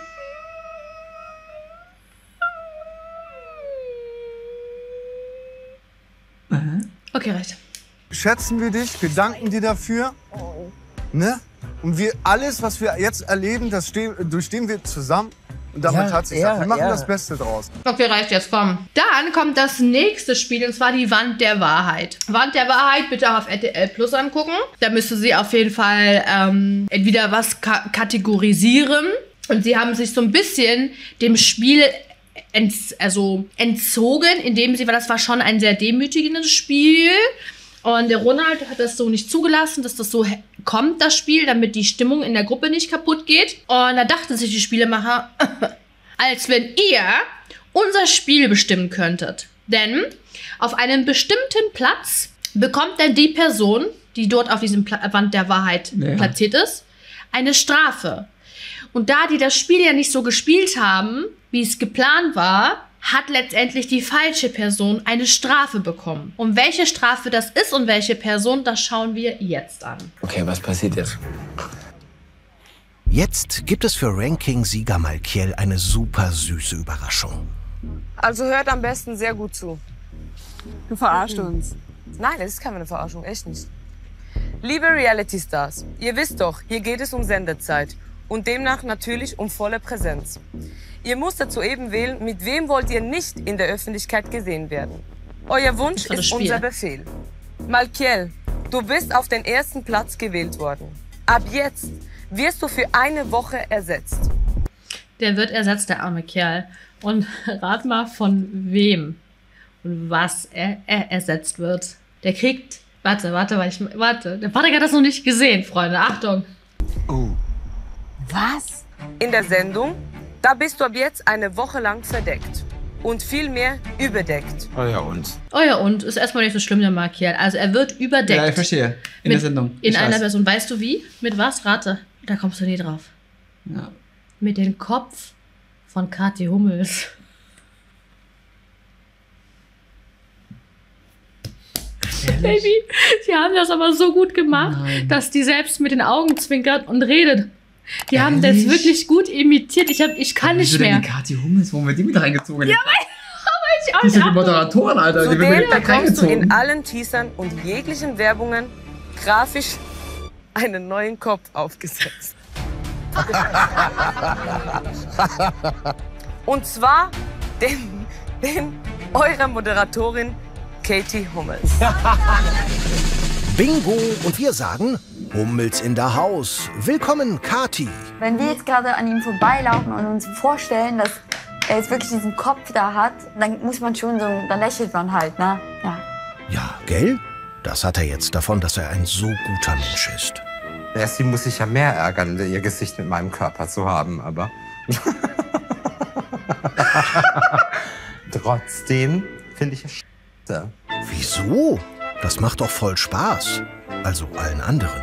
[SPEAKER 1] Okay, reicht.
[SPEAKER 5] Schätzen wir dich, wir danken dir dafür. Ne? Und wir alles, was wir jetzt erleben, das stehen, durchstehen wir zusammen. Und damit
[SPEAKER 9] Ja,
[SPEAKER 5] hat sich
[SPEAKER 9] ja,
[SPEAKER 5] das. Wir machen
[SPEAKER 9] ja.
[SPEAKER 5] das Beste draus.
[SPEAKER 1] Okay, reicht jetzt, komm. Dann kommt das nächste Spiel, und zwar die Wand der Wahrheit. Wand der Wahrheit bitte auch auf R T L Plus angucken. Da müsste sie auf jeden Fall ähm, entweder was ka kategorisieren. Und sie haben sich so ein bisschen dem Spiel ents also entzogen, indem sie, weil das war schon ein sehr demütigendes Spiel. Und der Ronald hat das so nicht zugelassen, dass das so kommt, das Spiel, damit die Stimmung in der Gruppe nicht kaputt geht. Und da dachten sich die Spielemacher, als wenn ihr unser Spiel bestimmen könntet. Denn auf einem bestimmten Platz bekommt dann die Person, die dort auf diesem Pla- Wand der Wahrheit
[SPEAKER 2] Ja.
[SPEAKER 1] platziert ist, eine Strafe. Und da die das Spiel ja nicht so gespielt haben, wie es geplant war, hat letztendlich die falsche Person eine Strafe bekommen. Und welche Strafe das ist und welche Person, das schauen wir jetzt an.
[SPEAKER 9] Okay, was passiert jetzt?
[SPEAKER 4] Jetzt gibt es für Ranking-Sieger Malkiel eine super süße Überraschung.
[SPEAKER 8] Also hört am besten sehr gut zu.
[SPEAKER 10] Du verarscht uns.
[SPEAKER 8] Nein, das ist keine Verarschung, echt nicht. Liebe Reality-Stars, ihr wisst doch, hier geht es um Sendezeit und demnach natürlich um volle Präsenz. Ihr müsst dazu eben wählen, mit wem wollt ihr nicht in der Öffentlichkeit gesehen werden. Euer Wunsch
[SPEAKER 1] Das war das
[SPEAKER 8] ist
[SPEAKER 1] Spiel.
[SPEAKER 8] unser Befehl. Malkiel, du bist auf den ersten Platz gewählt worden. Ab jetzt wirst du für eine Woche ersetzt.
[SPEAKER 1] Der wird ersetzt, der arme Kerl. Und rat mal, von wem und was er, er ersetzt wird. Der kriegt... Warte, warte, warte, ich, warte. Der Patrick hat das noch nicht gesehen, Freunde. Achtung.
[SPEAKER 8] Oh. Was? In der Sendung, da bist du ab jetzt eine Woche lang verdeckt. Und vielmehr überdeckt.
[SPEAKER 2] Euer und.
[SPEAKER 1] Euer und ist erstmal nicht so schlimm, der Markiel. Also er wird überdeckt.
[SPEAKER 2] Ja, ich verstehe. In
[SPEAKER 1] mit,
[SPEAKER 2] der Sendung.
[SPEAKER 1] In
[SPEAKER 2] Ich
[SPEAKER 1] einer
[SPEAKER 2] weiß.
[SPEAKER 1] Person. Weißt du wie? Mit was? Rate. Da kommst du nie drauf.
[SPEAKER 2] Ja.
[SPEAKER 1] Mit dem Kopf von Kathi Hummels. Baby, sie haben das aber so gut gemacht,
[SPEAKER 2] Nein.
[SPEAKER 1] dass die selbst mit den Augen zwinkert und redet. Die haben das
[SPEAKER 2] Ehrlich?
[SPEAKER 1] wirklich gut imitiert. Ich, hab, ich kann
[SPEAKER 2] Wieso
[SPEAKER 1] nicht
[SPEAKER 2] denn
[SPEAKER 1] mehr.
[SPEAKER 2] die Kathi Hummels, wo haben wir die mit reingezogen?
[SPEAKER 1] Ja, weil, aber ich auch
[SPEAKER 2] Die sind die
[SPEAKER 1] nicht.
[SPEAKER 2] Moderatoren, Alter. Die
[SPEAKER 8] Zudem
[SPEAKER 2] werden mit
[SPEAKER 8] bekommst du
[SPEAKER 2] reingezogen.
[SPEAKER 8] in allen Teasern und jeglichen Werbungen grafisch einen neuen Kopf aufgesetzt. Und zwar den, den eurer Moderatorin Kathi Hummels.
[SPEAKER 4] Bingo! Und wir sagen, Hummels in der Haus. Willkommen, Kathi.
[SPEAKER 13] Wenn wir jetzt gerade an ihm vorbeilaufen und uns vorstellen, dass er jetzt wirklich diesen Kopf da hat, dann muss man schon so, dann lächelt man halt, ne? Ja.
[SPEAKER 4] Ja, gell? Das hat er jetzt davon, dass er ein so guter Mensch ist.
[SPEAKER 3] Ja, sie muss sich ja mehr ärgern, ihr Gesicht mit meinem Körper zu haben, aber... Trotzdem finde ich es scheiße.
[SPEAKER 4] Wieso? Das macht doch voll Spaß. Also allen anderen.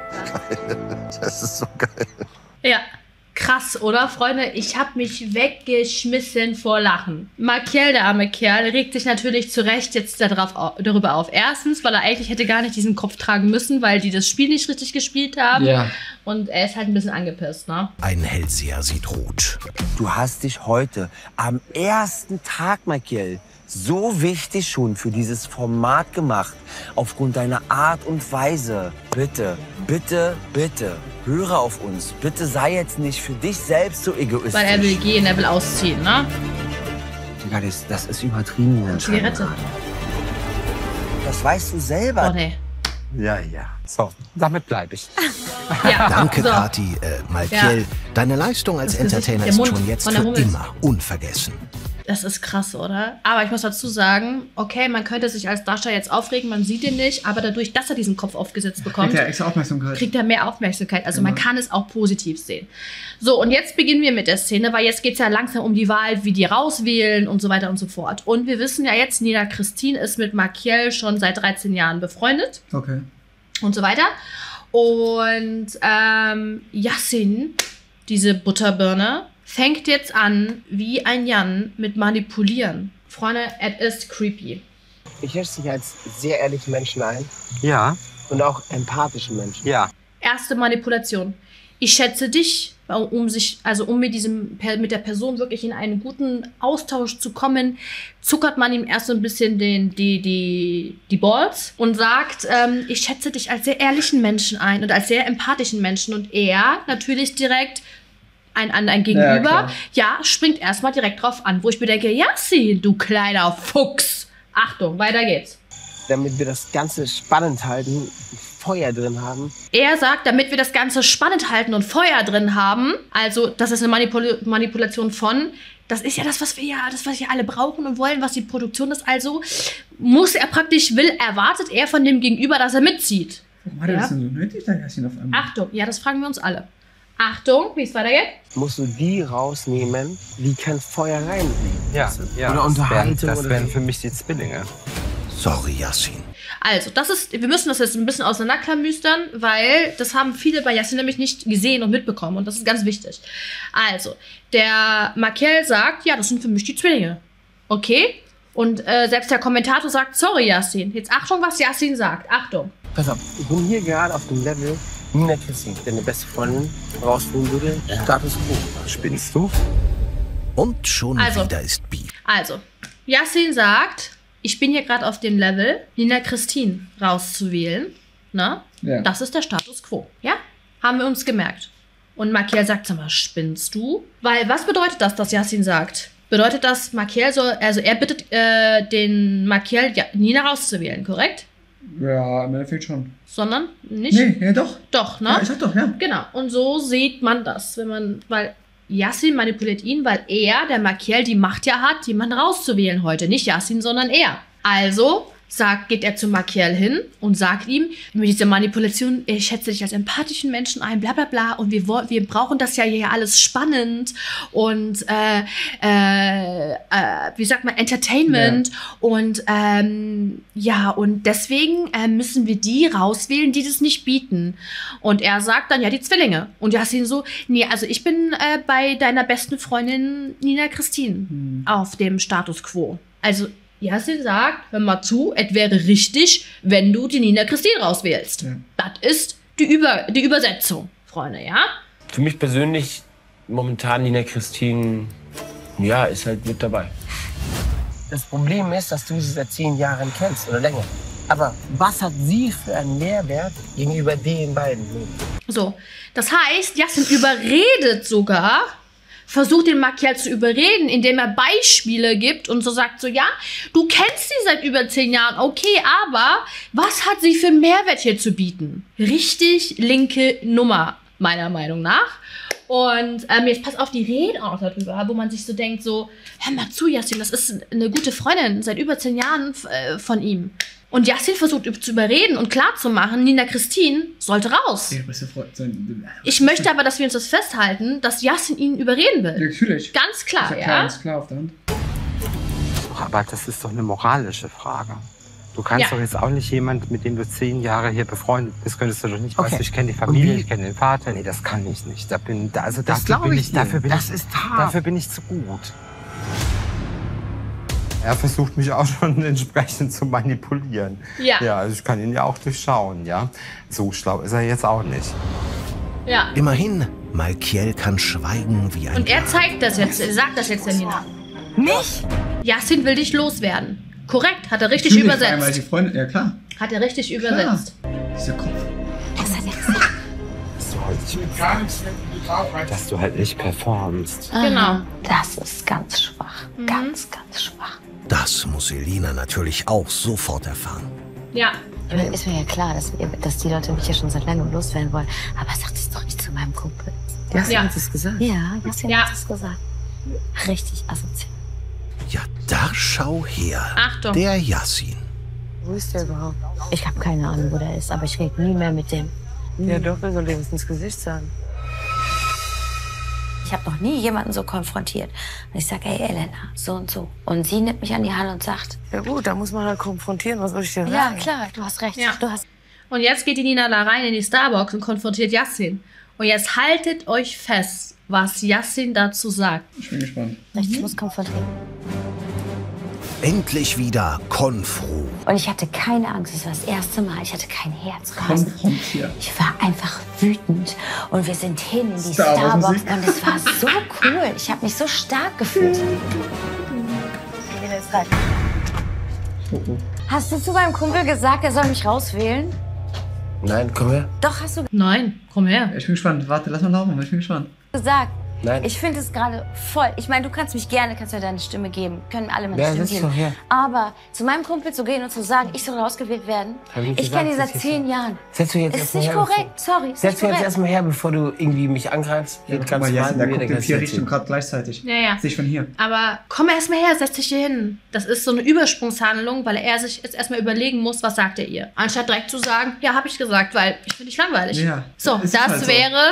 [SPEAKER 11] Das ist so geil.
[SPEAKER 1] Ja, krass, oder, Freunde? Ich habe mich weggeschmissen vor Lachen. Markiel, der arme Kerl, regt sich natürlich zu Recht jetzt darauf, darüber auf. Erstens, weil er eigentlich hätte gar nicht diesen Kopf tragen müssen, weil die das Spiel nicht richtig gespielt haben.
[SPEAKER 2] Ja.
[SPEAKER 1] Und er ist halt ein bisschen angepisst, ne?
[SPEAKER 4] Ein Hellseher sieht rot.
[SPEAKER 9] Du hast dich heute am ersten Tag, Michael, so wichtig schon für dieses Format gemacht. Aufgrund deiner Art und Weise. Bitte, bitte, bitte, höre auf uns. Bitte sei jetzt nicht für dich selbst so egoistisch.
[SPEAKER 1] Weil er will gehen, er will ausziehen, ne?
[SPEAKER 9] Digga, das, das ist übertrieben.
[SPEAKER 1] Und Zigarette.
[SPEAKER 9] Das weißt du selber.
[SPEAKER 1] Oh, nee.
[SPEAKER 3] Ja, ja. So, damit bleibe ich.
[SPEAKER 1] Ja,
[SPEAKER 4] Danke,
[SPEAKER 1] so.
[SPEAKER 4] Kathi. Äh, Malkiel,
[SPEAKER 1] Ja.
[SPEAKER 4] deine Leistung als
[SPEAKER 1] Das Gesicht,
[SPEAKER 4] Entertainer
[SPEAKER 1] der
[SPEAKER 4] ist
[SPEAKER 1] Mund
[SPEAKER 4] schon jetzt
[SPEAKER 1] von der
[SPEAKER 4] für
[SPEAKER 1] Hummels.
[SPEAKER 4] immer unvergessen.
[SPEAKER 1] Das ist krass, oder? Aber ich muss dazu sagen, okay, man könnte sich als Darsteller jetzt aufregen, man sieht ihn nicht, aber dadurch, dass er diesen Kopf aufgesetzt bekommt,
[SPEAKER 2] Kriegt er extra Aufmerksamkeit.
[SPEAKER 1] kriegt er mehr Aufmerksamkeit. Also
[SPEAKER 2] Genau.
[SPEAKER 1] man kann es auch positiv sehen. So, und jetzt beginnen wir mit der Szene, weil jetzt geht es ja langsam um die Wahl, wie die rauswählen und so weiter und so fort. Und wir wissen ja jetzt, Nina Christine ist mit Markiel schon seit dreizehn Jahren befreundet
[SPEAKER 2] Okay.
[SPEAKER 1] und so weiter. Und ähm, Yassin, diese Butterbirne, fängt jetzt an, wie ein Jan mit Manipulieren. Freunde, es ist creepy.
[SPEAKER 9] Ich schätze dich als sehr ehrlichen Menschen ein.
[SPEAKER 3] Ja.
[SPEAKER 9] Und auch empathischen Menschen.
[SPEAKER 3] Ja.
[SPEAKER 1] Erste Manipulation. Ich schätze dich, um sich, also um mit diesem, mit der Person wirklich in einen guten Austausch zu kommen, zuckert man ihm erst so ein bisschen den, die, die, die Balls und sagt, ähm, ich schätze dich als sehr ehrlichen Menschen ein und als sehr empathischen Menschen. Und er natürlich direkt ein, ein, ein
[SPEAKER 2] Ja,
[SPEAKER 1] Gegenüber,
[SPEAKER 2] klar.
[SPEAKER 1] ja, springt erstmal direkt drauf an, wo ich mir denke, Yassin, du kleiner Fuchs. Achtung, weiter geht's.
[SPEAKER 9] Damit wir das Ganze spannend halten, Feuer drin haben.
[SPEAKER 1] Er sagt, damit wir das Ganze spannend halten und Feuer drin haben, also das ist eine Manipul Manipulation von, das ist ja das, was wir ja, das, was wir alle brauchen und wollen, was die Produktion ist, also muss er praktisch, will, erwartet er von dem Gegenüber, dass er mitzieht.
[SPEAKER 2] Warum hat er
[SPEAKER 1] Ja?
[SPEAKER 2] das denn so nötig, da Yassin auf einmal?
[SPEAKER 1] Achtung, ja, das fragen wir uns alle. Achtung, wie es weitergeht.
[SPEAKER 9] Musst du die rausnehmen, die kein Feuer reinbringen.
[SPEAKER 3] Ja, ja.
[SPEAKER 9] Oder Unterhaltung.
[SPEAKER 3] Das wären, das
[SPEAKER 9] oder
[SPEAKER 3] wären
[SPEAKER 9] so.
[SPEAKER 3] für mich die Zwillinge.
[SPEAKER 4] Sorry, Yassin.
[SPEAKER 1] Also, das ist, wir müssen das jetzt ein bisschen auseinanderklamüstern, weil das haben viele bei Yassin nämlich nicht gesehen und mitbekommen und das ist ganz wichtig. Also, der Makiel sagt, ja, das sind für mich die Zwillinge. Okay? Und äh, selbst der Kommentator sagt, sorry, Yassin. Jetzt Achtung, was Yassin sagt. Achtung.
[SPEAKER 9] Pass auf, ich bin hier gerade auf dem Level Nina Christine, deine beste Freundin, rausholen würde. Status quo.
[SPEAKER 3] Spinnst du?
[SPEAKER 4] Und schon
[SPEAKER 1] Also.
[SPEAKER 4] wieder ist Beef.
[SPEAKER 1] Also, Yassin sagt, ich bin hier gerade auf dem Level, Nina Christine rauszuwählen. Na?
[SPEAKER 2] Ja.
[SPEAKER 1] Das ist der Status quo. Ja? Haben wir uns gemerkt. Und Makiel sagt, sag mal, spinnst du? Weil, was bedeutet das, dass Yassin sagt? Bedeutet das, Makiel soll, also er bittet äh, den Makiel, ja, Nina rauszuwählen, korrekt?
[SPEAKER 2] Ja, im Endeffekt schon.
[SPEAKER 1] Sondern nicht?
[SPEAKER 2] Nee, ja doch.
[SPEAKER 1] Doch, ne?
[SPEAKER 2] Ja, ich sag doch, ja.
[SPEAKER 1] Genau. Und so sieht man das, wenn man, weil Yassin manipuliert ihn, weil er, der Makiel, die Macht ja hat, jemanden rauszuwählen heute. Nicht Yassin, sondern er. Also sagt, geht er zu Makiel hin und sagt ihm, mit dieser Manipulation, ich schätze dich als empathischen Menschen ein, bla bla bla. Und wir, wollen, wir brauchen das ja hier alles spannend und äh, äh, äh, wie sagt man, Entertainment. Ja. Und ähm, ja, und deswegen äh, müssen wir die rauswählen, die das nicht bieten. Und er sagt dann, ja, die Zwillinge. Und Yassin so, nee, also ich bin äh, bei deiner besten Freundin Nina Christine hm. auf dem Status quo. Also Yassin sagt, hör mal zu, es wäre richtig, wenn du die Nina Christine rauswählst. Ja. Das ist die, Über die Übersetzung, Freunde, ja?
[SPEAKER 9] Für mich persönlich momentan Nina Christine, ja, ist halt mit dabei. Das Problem ist, dass du sie seit zehn Jahren kennst oder länger. Aber was hat sie für einen Mehrwert gegenüber den beiden?
[SPEAKER 1] So, das heißt, Yassin überredet sogar, versucht den Makiel zu überreden, indem er Beispiele gibt und so sagt so, ja, du kennst sie seit über zehn Jahren, okay, aber was hat sie für einen Mehrwert hier zu bieten? Richtig linke Nummer, meiner Meinung nach. Und ähm, jetzt pass auf, die reden auch darüber, wo man sich so denkt, so, hör mal zu, Yassin, das ist eine gute Freundin seit über zehn Jahren äh, von ihm. Und Yassin versucht zu überreden und klarzumachen, Nina Christine sollte raus. Ich möchte aber, dass wir uns das festhalten, dass Yassin ihn überreden will.
[SPEAKER 2] Natürlich.
[SPEAKER 1] Ganz klar, ja.
[SPEAKER 2] Ganz klar auf der Hand.
[SPEAKER 3] Aber das ist doch eine moralische Frage. Du kannst
[SPEAKER 1] Ja.
[SPEAKER 3] doch jetzt auch nicht jemand, mit dem du zehn Jahre hier befreundet bist, könntest du doch nicht,
[SPEAKER 9] Okay.
[SPEAKER 3] weißt du, ich kenne die Familie, ich kenne den Vater. Nee, das kann ich nicht. Da bin, da, also
[SPEAKER 9] Das
[SPEAKER 3] dafür
[SPEAKER 9] glaub
[SPEAKER 3] bin
[SPEAKER 9] ich
[SPEAKER 3] ich,
[SPEAKER 9] dir.
[SPEAKER 3] dafür bin
[SPEAKER 9] Das
[SPEAKER 3] ich,
[SPEAKER 9] ist hart.
[SPEAKER 3] dafür bin ich zu gut. Er versucht mich auch schon entsprechend zu manipulieren.
[SPEAKER 1] Ja.
[SPEAKER 3] Ja, also ich kann ihn ja auch durchschauen, ja. So schlau ist er jetzt auch nicht.
[SPEAKER 1] Ja.
[SPEAKER 4] Immerhin, Malkiel kann schweigen wie ein
[SPEAKER 1] Und er zeigt das jetzt, er sagt das jetzt der Nina.
[SPEAKER 13] Mich?
[SPEAKER 1] Yassin will dich loswerden. Korrekt, hat er richtig
[SPEAKER 2] Natürlich, vor allem, weil
[SPEAKER 1] übersetzt.
[SPEAKER 2] die Freundin, ja klar.
[SPEAKER 1] Hat er richtig übersetzt.
[SPEAKER 2] Dieser Kopf.
[SPEAKER 1] Was hat er gesagt?
[SPEAKER 3] Dass du halt, dass du halt nicht performst.
[SPEAKER 1] Genau.
[SPEAKER 6] Das ist ganz schwach.
[SPEAKER 1] Mhm.
[SPEAKER 6] Ganz, ganz schwach.
[SPEAKER 4] Das muss Elina natürlich auch sofort erfahren.
[SPEAKER 1] Ja.
[SPEAKER 6] Ja, dann ist mir ja klar, dass, ihr, dass die Leute mich ja schon seit langem loswerden wollen. Aber sagt es doch nicht zu meinem Kumpel.
[SPEAKER 9] Yassin
[SPEAKER 1] Ja.
[SPEAKER 9] hat es gesagt.
[SPEAKER 6] Ja, Yassin
[SPEAKER 1] Ja.
[SPEAKER 6] hat es gesagt. Richtig asozial.
[SPEAKER 4] Ja, da schau her.
[SPEAKER 1] Achtung.
[SPEAKER 4] Der Yassin.
[SPEAKER 6] Wo ist der überhaupt? Ich habe keine Ahnung, wo der ist, aber ich rede nie mehr mit dem.
[SPEAKER 8] Ja doch, er soll dir was ins Gesicht sagen.
[SPEAKER 6] Ich habe noch nie jemanden so konfrontiert. Und ich sage, ey Elena, so und so. Und sie nimmt mich an die Hand und sagt,
[SPEAKER 8] Ja gut, da muss man halt konfrontieren, was soll ich dir sagen?
[SPEAKER 6] ja klar, du hast recht.
[SPEAKER 1] Ja.
[SPEAKER 6] Du hast
[SPEAKER 1] Und jetzt geht die Nina da rein in die Starbucks und konfrontiert Yassin. Und jetzt haltet euch fest, was Yassin dazu sagt.
[SPEAKER 2] Ich bin gespannt.
[SPEAKER 6] recht, ich muss konfrontieren.
[SPEAKER 4] Endlich wieder Konfro.
[SPEAKER 6] Und ich hatte keine Angst, es war das erste Mal. Ich hatte kein Herzrasen.
[SPEAKER 2] Konfrontiert.
[SPEAKER 6] Ich war einfach wütend. Und wir sind hin in die
[SPEAKER 2] Star Wars
[SPEAKER 6] Starbucks.
[SPEAKER 2] Musik.
[SPEAKER 6] Und es war so cool. Ich habe mich so stark gefühlt.
[SPEAKER 2] Oh, oh.
[SPEAKER 6] Hast du zu meinem Kumpel gesagt, er soll mich rauswählen?
[SPEAKER 9] Nein, komm her.
[SPEAKER 6] Doch, hast du
[SPEAKER 1] Nein, komm her.
[SPEAKER 2] Ich bin gespannt. Warte, lass mal laufen. Ich bin gespannt.
[SPEAKER 6] gesagt.
[SPEAKER 9] Nein.
[SPEAKER 6] Ich finde es gerade voll. Ich meine, du kannst mich gerne, kannst mir deine Stimme geben. Können mir alle meine
[SPEAKER 9] Ja,
[SPEAKER 6] Stimme
[SPEAKER 9] setz
[SPEAKER 6] geben.
[SPEAKER 9] doch her.
[SPEAKER 6] Aber zu meinem Kumpel zu gehen und zu sagen, ich soll rausgewählt werden.
[SPEAKER 9] Hab ich nicht
[SPEAKER 6] Ich kenne ihn
[SPEAKER 9] gesagt,
[SPEAKER 6] seit
[SPEAKER 9] setz dich
[SPEAKER 6] zehn Jahren.
[SPEAKER 9] Setz dich jetzt
[SPEAKER 6] Ist
[SPEAKER 9] erstmal
[SPEAKER 6] nicht
[SPEAKER 9] her,
[SPEAKER 6] korrekt. Sorry, ist
[SPEAKER 9] Setz
[SPEAKER 6] nicht
[SPEAKER 9] dich jetzt
[SPEAKER 6] korrekt.
[SPEAKER 9] erstmal her, bevor du irgendwie mich angreifst.
[SPEAKER 2] Ja,
[SPEAKER 9] Jetzt
[SPEAKER 2] guck
[SPEAKER 9] kannst
[SPEAKER 2] mal,
[SPEAKER 9] du
[SPEAKER 2] Yassin,
[SPEAKER 9] mal
[SPEAKER 2] der
[SPEAKER 9] mir
[SPEAKER 2] guckt
[SPEAKER 9] den
[SPEAKER 2] in
[SPEAKER 9] ganzen
[SPEAKER 2] vier
[SPEAKER 9] erzählen.
[SPEAKER 2] Richtungen gerade gleichzeitig.
[SPEAKER 1] Ja, ja.
[SPEAKER 2] Sehe ich von hier.
[SPEAKER 1] Aber komm erst mal her, setz dich hier hin. Das ist so eine Übersprungshandlung, weil er sich jetzt erstmal überlegen muss, was sagt er ihr. Anstatt direkt zu sagen, ja, habe ich gesagt, weil ich finde dich langweilig.
[SPEAKER 2] Ja,
[SPEAKER 1] So,
[SPEAKER 2] es ist
[SPEAKER 1] das
[SPEAKER 2] halt so.
[SPEAKER 1] wäre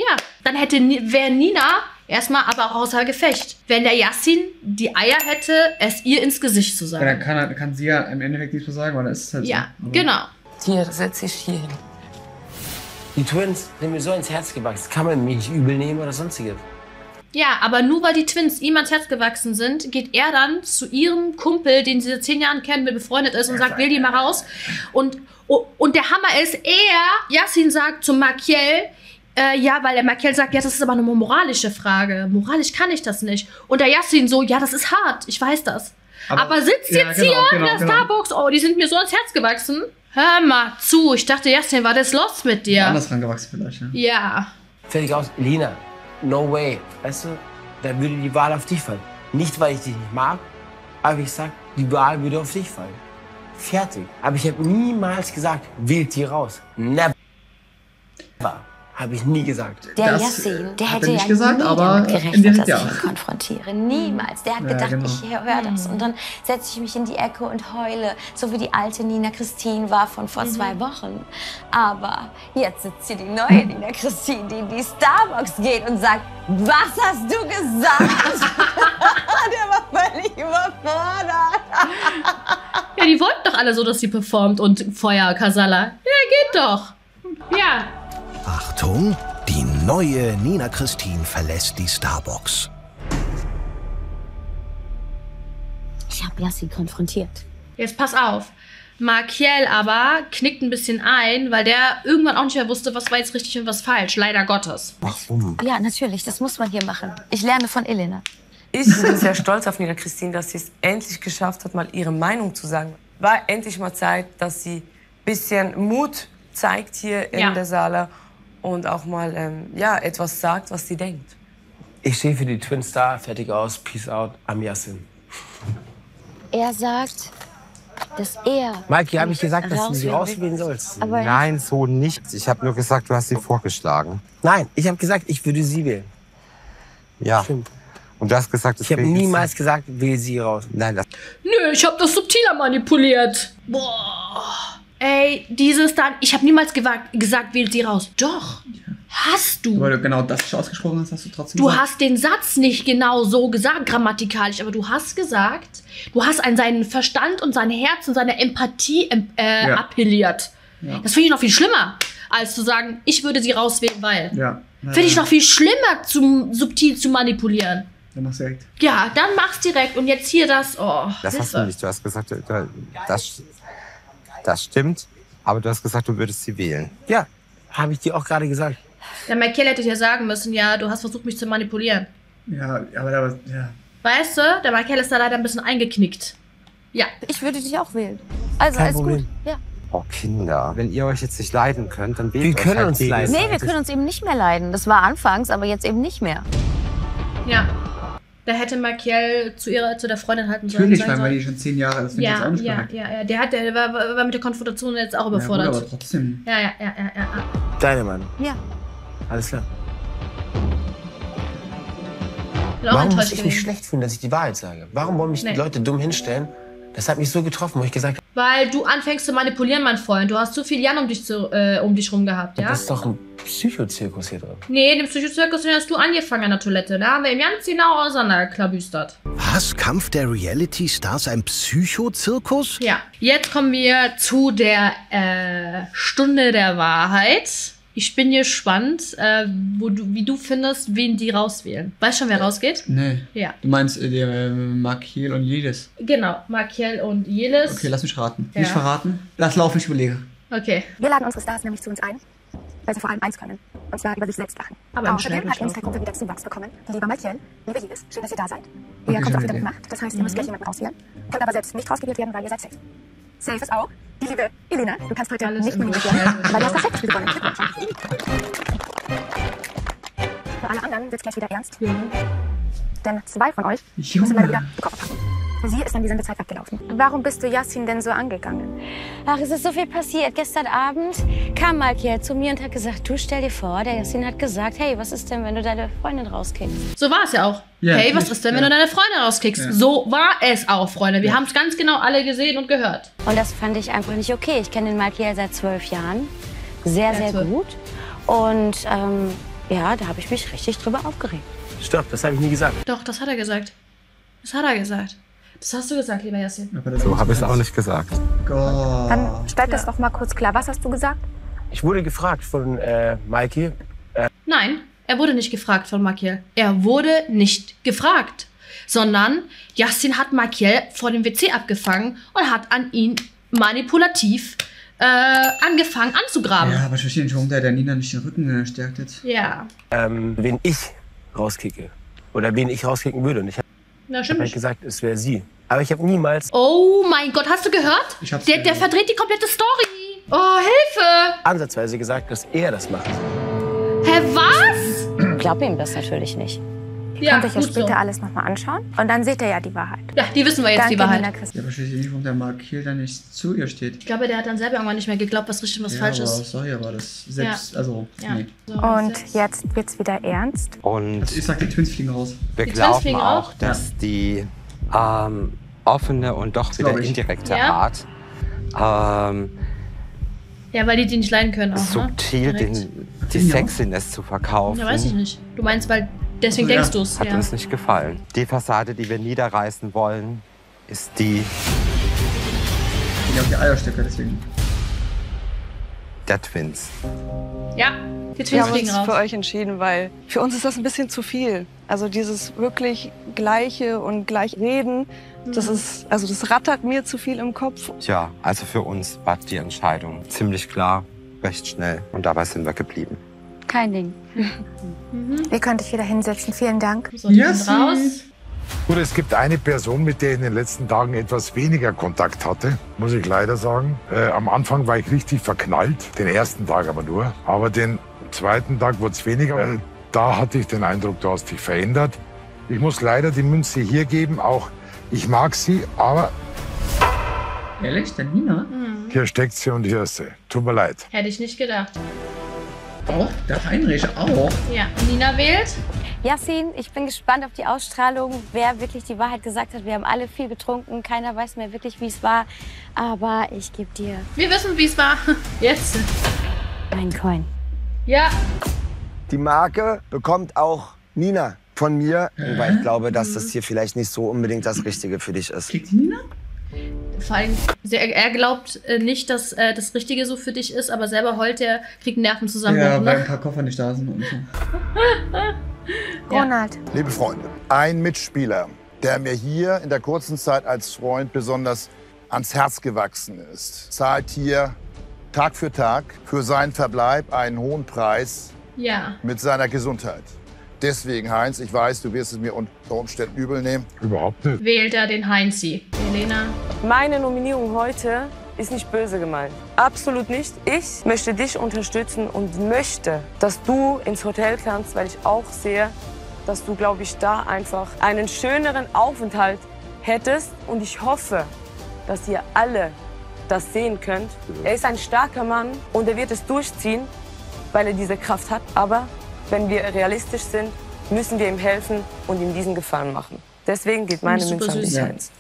[SPEAKER 1] Ja, dann hätte wäre Nina erstmal aber auch außer Gefecht. Wenn der Yassin die Eier hätte, es ihr ins Gesicht zu sagen.
[SPEAKER 2] Ja, dann kann, kann sie ja im Endeffekt nichts mehr sagen, weil das ist halt
[SPEAKER 1] ja,
[SPEAKER 2] so.
[SPEAKER 1] genau.
[SPEAKER 8] Hier, setz dich hier hin.
[SPEAKER 9] Die Twins sind mir so ins Herz gewachsen. Kann man mich nicht übel nehmen oder sonstiges.
[SPEAKER 1] Ja, aber nur weil die Twins ihm ans Herz gewachsen sind, geht er dann zu ihrem Kumpel, den sie seit zehn Jahren kennen, mit befreundet ist und sagt, wähl die mal raus. Und, und der Hammer ist, er, Yassin sagt zu Makiel, Äh, ja, weil der Makiel sagt, ja, das ist aber eine moralische Frage. Moralisch kann ich das nicht. Und der Yassin so, ja, das ist hart, ich weiß das. Aber, aber sitzt
[SPEAKER 2] ja,
[SPEAKER 1] jetzt
[SPEAKER 2] genau,
[SPEAKER 1] hier
[SPEAKER 2] genau,
[SPEAKER 1] in der
[SPEAKER 2] genau.
[SPEAKER 1] Starbucks, oh, die sind mir so ans Herz gewachsen. Hör mal zu, ich dachte, Yassin, war das los mit dir?
[SPEAKER 2] Anders rangewachsen vielleicht, ja.
[SPEAKER 1] Ja.
[SPEAKER 9] Fertig aus. Elina, no way. Weißt du, da würde die Wahl auf dich fallen. Nicht, weil ich dich nicht mag, aber ich sag, die Wahl würde auf dich fallen. Fertig. Aber ich habe niemals gesagt, wählt die raus. Never. Habe ich nie gesagt.
[SPEAKER 6] Der
[SPEAKER 2] Das
[SPEAKER 6] Yassin, der
[SPEAKER 2] hat
[SPEAKER 6] hätte
[SPEAKER 2] er nicht
[SPEAKER 6] ja
[SPEAKER 2] gesagt,
[SPEAKER 6] nie
[SPEAKER 2] aber
[SPEAKER 6] damit
[SPEAKER 2] in
[SPEAKER 6] gerechnet,
[SPEAKER 2] dem
[SPEAKER 6] dass
[SPEAKER 2] ja.
[SPEAKER 6] ich ihn konfrontiere. Niemals. Der hat
[SPEAKER 2] Ja,
[SPEAKER 6] gedacht,
[SPEAKER 2] genau.
[SPEAKER 6] ich höre das. Und dann setze ich mich in die Ecke und heule, so wie die alte Nina Christine war von vor
[SPEAKER 1] Mhm.
[SPEAKER 6] zwei Wochen. Aber jetzt sitzt hier die neue Nina Christine, die in die Starbucks geht und sagt, was hast du gesagt? Der war völlig überfordert.
[SPEAKER 1] Ja, die wollten doch alle so, dass sie performt und Feuer, Kasala. Ja, geht doch. Ja.
[SPEAKER 4] Achtung, die neue Nina Christine verlässt die Starbucks.
[SPEAKER 6] Ich habe Yassin konfrontiert.
[SPEAKER 1] Jetzt pass auf. Makiel aber knickt ein bisschen ein, weil der irgendwann auch nicht mehr wusste, was war jetzt richtig und was falsch. Leider Gottes.
[SPEAKER 3] Warum?
[SPEAKER 6] Ja, natürlich, das muss man hier machen. Ich lerne von Elena.
[SPEAKER 8] Ich bin sehr stolz auf Nina Christine, dass sie es endlich geschafft hat, mal ihre Meinung zu sagen. War endlich mal Zeit, dass sie ein bisschen Mut zeigt hier in
[SPEAKER 1] Ja.
[SPEAKER 8] der Saale und auch mal ähm, ja, etwas sagt, was sie denkt.
[SPEAKER 9] Ich stehe für die Twin Star. Fertig aus. Peace out. Am Yassin.
[SPEAKER 6] Er sagt, dass er...
[SPEAKER 9] Mikey, habe ich gesagt, dass du sie
[SPEAKER 6] rauswählen
[SPEAKER 9] auswählen sollst?
[SPEAKER 6] Aber
[SPEAKER 3] Nein, so nicht. Ich habe nur gesagt, du hast sie vorgeschlagen.
[SPEAKER 9] Nein, ich habe gesagt, ich würde sie wählen.
[SPEAKER 3] Ja.
[SPEAKER 9] Stimmt.
[SPEAKER 3] Und du hast gesagt,
[SPEAKER 9] Ich habe niemals gesagt, wähl sie raus.
[SPEAKER 3] Nein, das
[SPEAKER 1] Nö, ich hab das subtiler manipuliert. Boah. Ey, dieses dann, ich habe niemals gewagt, gesagt, wählt sie raus. Doch, hast du.
[SPEAKER 2] Weil du genau das nicht ausgesprochen hast, hast du trotzdem
[SPEAKER 1] Du
[SPEAKER 2] gesagt.
[SPEAKER 1] hast den Satz nicht genau so gesagt, grammatikalisch, aber du hast gesagt, du hast an seinen Verstand und sein Herz und seine Empathie äh,
[SPEAKER 2] Ja.
[SPEAKER 1] appelliert.
[SPEAKER 2] Ja.
[SPEAKER 1] Das finde ich noch viel schlimmer, als zu sagen, ich würde sie rauswählen, weil.
[SPEAKER 2] Ja.
[SPEAKER 1] Finde ich noch viel schlimmer, zum, subtil zu manipulieren.
[SPEAKER 2] Dann machst du direkt.
[SPEAKER 1] Ja, dann mach's direkt und jetzt hier das. Oh,
[SPEAKER 3] Das hast
[SPEAKER 1] Hilfe.
[SPEAKER 3] du nicht. Du hast gesagt, du- das, das stimmt, aber du hast gesagt, du würdest sie wählen.
[SPEAKER 9] Ja, habe ich dir auch gerade gesagt.
[SPEAKER 1] Der Michael hätte dir sagen müssen, ja, du hast versucht, mich zu manipulieren.
[SPEAKER 2] Ja, aber da ja.
[SPEAKER 1] Weißt du, der Michael ist da leider ein bisschen eingeknickt. Ja.
[SPEAKER 6] Ich würde dich auch wählen. Also,
[SPEAKER 3] Kein
[SPEAKER 6] alles
[SPEAKER 3] Problem.
[SPEAKER 6] gut. Ja.
[SPEAKER 3] Oh, Kinder, wenn ihr euch jetzt nicht leiden könnt, dann wählt
[SPEAKER 9] Wir
[SPEAKER 3] euch
[SPEAKER 9] können
[SPEAKER 3] halt
[SPEAKER 9] uns leiden.
[SPEAKER 3] gegenseitig.
[SPEAKER 6] Nee, wir können uns eben nicht mehr leiden. Das war anfangs, aber jetzt eben nicht mehr.
[SPEAKER 1] Ja. Da hätte Michael zu ihrer, zu der Freundin halten sollen.
[SPEAKER 2] Natürlich,
[SPEAKER 1] sagen
[SPEAKER 2] weil
[SPEAKER 1] sollen.
[SPEAKER 2] die schon zehn Jahre, das finde ich jetzt
[SPEAKER 1] Ja,
[SPEAKER 2] auch nicht
[SPEAKER 1] ja,
[SPEAKER 2] korrekt.
[SPEAKER 1] ja, ja. Der, hat, der war, war mit der Konfrontation jetzt auch
[SPEAKER 2] Ja, gut,
[SPEAKER 1] überfordert.
[SPEAKER 2] aber trotzdem.
[SPEAKER 1] Ja, ja, ja, ja, ja. ja.
[SPEAKER 9] Deine Meinung.
[SPEAKER 6] Ja.
[SPEAKER 9] Alles klar.
[SPEAKER 1] Bin auch
[SPEAKER 9] Warum muss
[SPEAKER 1] enttäuscht
[SPEAKER 9] ich mich
[SPEAKER 1] gewesen.
[SPEAKER 9] schlecht fühlen, dass ich die Wahrheit sage? Warum wollen mich
[SPEAKER 1] Nee.
[SPEAKER 9] die Leute dumm hinstellen? Das hat mich so getroffen, wo ich gesagt habe,
[SPEAKER 1] Weil du anfängst zu manipulieren, mein Freund. Du hast zu viel Jan um dich, zu, äh, um dich rum gehabt, ja?
[SPEAKER 9] das ist doch ein Psychozirkus hier drin.
[SPEAKER 1] Nee, den Psychozirkus, den hast du angefangen an der Toilette. Da haben wir ihm ganz genau auseinanderklabüstert.
[SPEAKER 4] Was? Kampf der Reality Stars ein Psychozirkus?
[SPEAKER 1] Ja, jetzt kommen wir zu der äh, Stunde der Wahrheit. Ich bin gespannt, äh, wo du, wie du findest, wen die rauswählen. Weißt schon, wer rausgeht?
[SPEAKER 2] Nee.
[SPEAKER 1] Ja.
[SPEAKER 2] Du meinst äh, der äh, Makiel und Jelis.
[SPEAKER 1] Genau, Makiel und Jelis.
[SPEAKER 2] Okay, lass mich raten.
[SPEAKER 1] Ja.
[SPEAKER 2] Nicht verraten. Lass laufen, ich überlege.
[SPEAKER 1] Okay.
[SPEAKER 15] Wir laden unsere Stars nämlich zu uns ein, weil sie vor allem eins können. Und zwar über sich selbst lachen.
[SPEAKER 1] Aber im
[SPEAKER 15] Außerdem hat
[SPEAKER 1] Schnellbeschlauf.
[SPEAKER 15] unsere Gruppe wieder Zuwachs bekommen. Lieber Michael, liebe Jelis, schön, dass ihr da seid.
[SPEAKER 2] Okay,
[SPEAKER 15] Ihr kommt
[SPEAKER 2] schöne
[SPEAKER 15] auch wieder
[SPEAKER 2] Idee.
[SPEAKER 15] mit Macht. Das heißt, ihr müsst gleich jemanden auswählen. Könnt aber selbst nicht rausgewählt werden, weil ihr seid safe. Safe ist auch die liebe Elena. Du kannst heute
[SPEAKER 1] Alles
[SPEAKER 15] nicht
[SPEAKER 1] im
[SPEAKER 15] nominiert werden,
[SPEAKER 1] Schnellbeschlauf.
[SPEAKER 15] weil du hast das Sexspiel gewonnen. Glückwunsch. Für alle anderen wird's gleich wieder ernst. Denn zwei von euch
[SPEAKER 2] Junge.
[SPEAKER 15] müssen leider wieder die Koffer packen. Für sie ist dann die Sendezeit abgelaufen. Warum bist du Yassin denn so angegangen?
[SPEAKER 6] Ach, es ist so viel passiert. Gestern Abend kam Malkiel zu mir und hat gesagt, du stell dir vor, der Yassin hat gesagt, hey, was ist denn, wenn du deine Freundin rauskickst?
[SPEAKER 1] So war es ja auch.
[SPEAKER 2] Ja,
[SPEAKER 1] hey, was
[SPEAKER 2] natürlich,
[SPEAKER 1] ist denn, wenn
[SPEAKER 2] ja.
[SPEAKER 1] du deine Freundin rauskickst?
[SPEAKER 2] Ja.
[SPEAKER 1] So war es auch, Freunde. Wir haben es ganz genau alle gesehen und gehört.
[SPEAKER 6] Und das fand ich einfach nicht okay. Ich kenne den Malkiel seit zwölf Jahren. Sehr,
[SPEAKER 1] Ja,
[SPEAKER 6] sehr
[SPEAKER 1] zwölf.
[SPEAKER 6] gut. Und ähm, Ja, da habe ich mich richtig drüber aufgeregt.
[SPEAKER 9] Stopp, das habe ich nie gesagt.
[SPEAKER 1] Doch, das hat er gesagt. Das hat er gesagt. Das hast du gesagt, lieber Yassin.
[SPEAKER 3] So habe ich es auch nicht gesagt.
[SPEAKER 2] Gott.
[SPEAKER 15] Dann stell das doch mal kurz klar. Was hast du gesagt?
[SPEAKER 9] Ich wurde gefragt von äh, Maiki. Äh,
[SPEAKER 1] Nein, er wurde nicht gefragt von Makiel. Er wurde nicht gefragt. Sondern Yassin hat Makiel vor dem W C abgefangen und hat an ihn manipulativ äh, angefangen anzugraben.
[SPEAKER 2] Ja, aber ich verstehe nicht, warum der, der Nina nicht den Rücken gestärkt hat.
[SPEAKER 1] Ja.
[SPEAKER 9] ähm, wen ich rauskicke. Oder wen ich rauskicken würde. Und ich habe
[SPEAKER 1] Na, stimmt
[SPEAKER 9] hab
[SPEAKER 1] nicht.
[SPEAKER 9] gesagt, es wäre sie. Aber ich habe niemals
[SPEAKER 1] Oh mein Gott, hast du gehört?
[SPEAKER 2] Ich hab's
[SPEAKER 1] Der, der
[SPEAKER 2] gehört.
[SPEAKER 1] verdreht die komplette Story. Oh, Hilfe!
[SPEAKER 9] ansatzweise gesagt, dass er das macht.
[SPEAKER 1] Hä, was?
[SPEAKER 6] Ich glaube ihm das natürlich nicht.
[SPEAKER 15] Ihr
[SPEAKER 1] Ja,
[SPEAKER 15] könnt euch ja
[SPEAKER 1] gut
[SPEAKER 15] später
[SPEAKER 1] so.
[SPEAKER 15] alles nochmal anschauen. Und dann seht ihr ja die Wahrheit.
[SPEAKER 1] Ja, die wissen wir jetzt,
[SPEAKER 15] Danke,
[SPEAKER 1] die Wahrheit.
[SPEAKER 15] Nina Christine.
[SPEAKER 2] Ja, aber ich verstehe nicht, warum der Mark Hill dann nicht zu ihr steht.
[SPEAKER 1] Ich glaube, der hat dann selber irgendwann nicht mehr geglaubt, was richtig und was
[SPEAKER 2] ja,
[SPEAKER 1] falsch
[SPEAKER 2] aber
[SPEAKER 1] ist.
[SPEAKER 2] sorry, aber das selbst, also,
[SPEAKER 1] Ja.
[SPEAKER 2] nee.
[SPEAKER 1] So,
[SPEAKER 15] Und
[SPEAKER 1] jetzt-
[SPEAKER 15] jetzt wird's wieder ernst.
[SPEAKER 3] Und
[SPEAKER 2] Ich sag, die Twins fliegen raus.
[SPEAKER 3] wir
[SPEAKER 1] Die Twins
[SPEAKER 3] glauben
[SPEAKER 1] fliegen
[SPEAKER 3] auch,
[SPEAKER 1] auch?
[SPEAKER 3] dass die ähm, offene und doch wieder
[SPEAKER 2] glaub ich.
[SPEAKER 3] indirekte
[SPEAKER 1] Ja?
[SPEAKER 3] Art ähm,
[SPEAKER 1] Ja, weil die die nicht leiden können auch, ne?
[SPEAKER 3] subtil
[SPEAKER 1] Direkt.
[SPEAKER 3] den, die
[SPEAKER 2] Ja.
[SPEAKER 3] Sexiness zu verkaufen.
[SPEAKER 1] Ja, weiß ich nicht. Du meinst, weil deswegen
[SPEAKER 2] Ach so, ja.
[SPEAKER 1] denkst du es.
[SPEAKER 3] Hat
[SPEAKER 1] Ja.
[SPEAKER 3] uns nicht gefallen. Die Fassade, die wir niederreißen wollen, ist die
[SPEAKER 2] Die auf die Eierstöcke, deswegen.
[SPEAKER 3] der Twins.
[SPEAKER 1] ja, die
[SPEAKER 10] Wir
[SPEAKER 1] Twins
[SPEAKER 10] haben
[SPEAKER 1] fliegen
[SPEAKER 10] uns
[SPEAKER 1] raus.
[SPEAKER 10] für euch entschieden, weil für uns ist das ein bisschen zu viel. Also dieses wirklich Gleiche und gleich reden, das ist, also das rattert mir zu viel im Kopf.
[SPEAKER 3] Tja, also für uns war die Entscheidung ziemlich klar, recht schnell. Und dabei sind wir geblieben.
[SPEAKER 6] Kein Ding.
[SPEAKER 15] Ihr könnt euch wieder hinsetzen. Vielen Dank.
[SPEAKER 1] So, die
[SPEAKER 2] Yes.
[SPEAKER 1] sind raus.
[SPEAKER 16] Gut, es gibt eine Person, mit der ich in den letzten Tagen etwas weniger Kontakt hatte, muss ich leider sagen. Äh, am Anfang war ich richtig verknallt, den ersten Tag aber nur. Aber den zweiten Tag wurde es weniger. Äh, da hatte ich den Eindruck, du hast dich verändert. Ich muss leider die Münze hier geben, auch ich mag sie, aber
[SPEAKER 2] Ehrlich, der Nina?
[SPEAKER 16] hier steckt sie und hier ist sie. Tut mir leid.
[SPEAKER 1] Hätte ich nicht gedacht.
[SPEAKER 2] Auch? Der Heinrich auch?
[SPEAKER 1] Ja, Nina wählt.
[SPEAKER 6] Yassin, ich bin gespannt auf die Ausstrahlung, wer wirklich die Wahrheit gesagt hat. Wir haben alle viel getrunken, keiner weiß mehr wirklich, wie es war. Aber ich gebe dir
[SPEAKER 1] Wir wissen, wie es war. Jetzt.
[SPEAKER 6] einen Coin.
[SPEAKER 1] Ja.
[SPEAKER 11] Die Marke bekommt auch Nina von mir, weil ich glaube, dass das hier vielleicht nicht so unbedingt das Richtige für dich ist.
[SPEAKER 2] Kriegt die Nina?
[SPEAKER 1] Vor allem, er, er glaubt äh, nicht, dass äh, das Richtige so für dich ist, aber selber heult er, kriegt einen Nervenzusammenbruch.
[SPEAKER 2] Ja, weil ein
[SPEAKER 1] Ne?
[SPEAKER 2] paar Koffer nicht da sind und so.
[SPEAKER 15] Ronald.
[SPEAKER 12] Liebe Freunde, ein Mitspieler, der mir hier in der kurzen Zeit als Freund besonders ans Herz gewachsen ist, zahlt hier Tag für Tag für seinen Verbleib einen hohen Preis
[SPEAKER 1] Ja.
[SPEAKER 12] mit seiner Gesundheit. Deswegen, Heinz, ich weiß, du wirst es mir unter Umständen übel nehmen.
[SPEAKER 16] Überhaupt nicht.
[SPEAKER 1] Wählt er den Heinzi. Elena.
[SPEAKER 8] Meine Nominierung heute ist nicht böse gemeint. Absolut nicht. Ich möchte dich unterstützen und möchte, dass du ins Hotel kannst, weil ich auch sehe, dass du, glaube ich, da einfach einen schöneren Aufenthalt hättest. Und ich hoffe, dass ihr alle das sehen könnt. Er ist ein starker Mann und er wird es durchziehen, weil er diese Kraft hat. Aber wenn wir realistisch sind, müssen wir ihm helfen und ihm diesen Gefallen machen. Deswegen geht meine
[SPEAKER 1] Super
[SPEAKER 8] Münze an
[SPEAKER 1] süß.
[SPEAKER 8] dich, Heinz.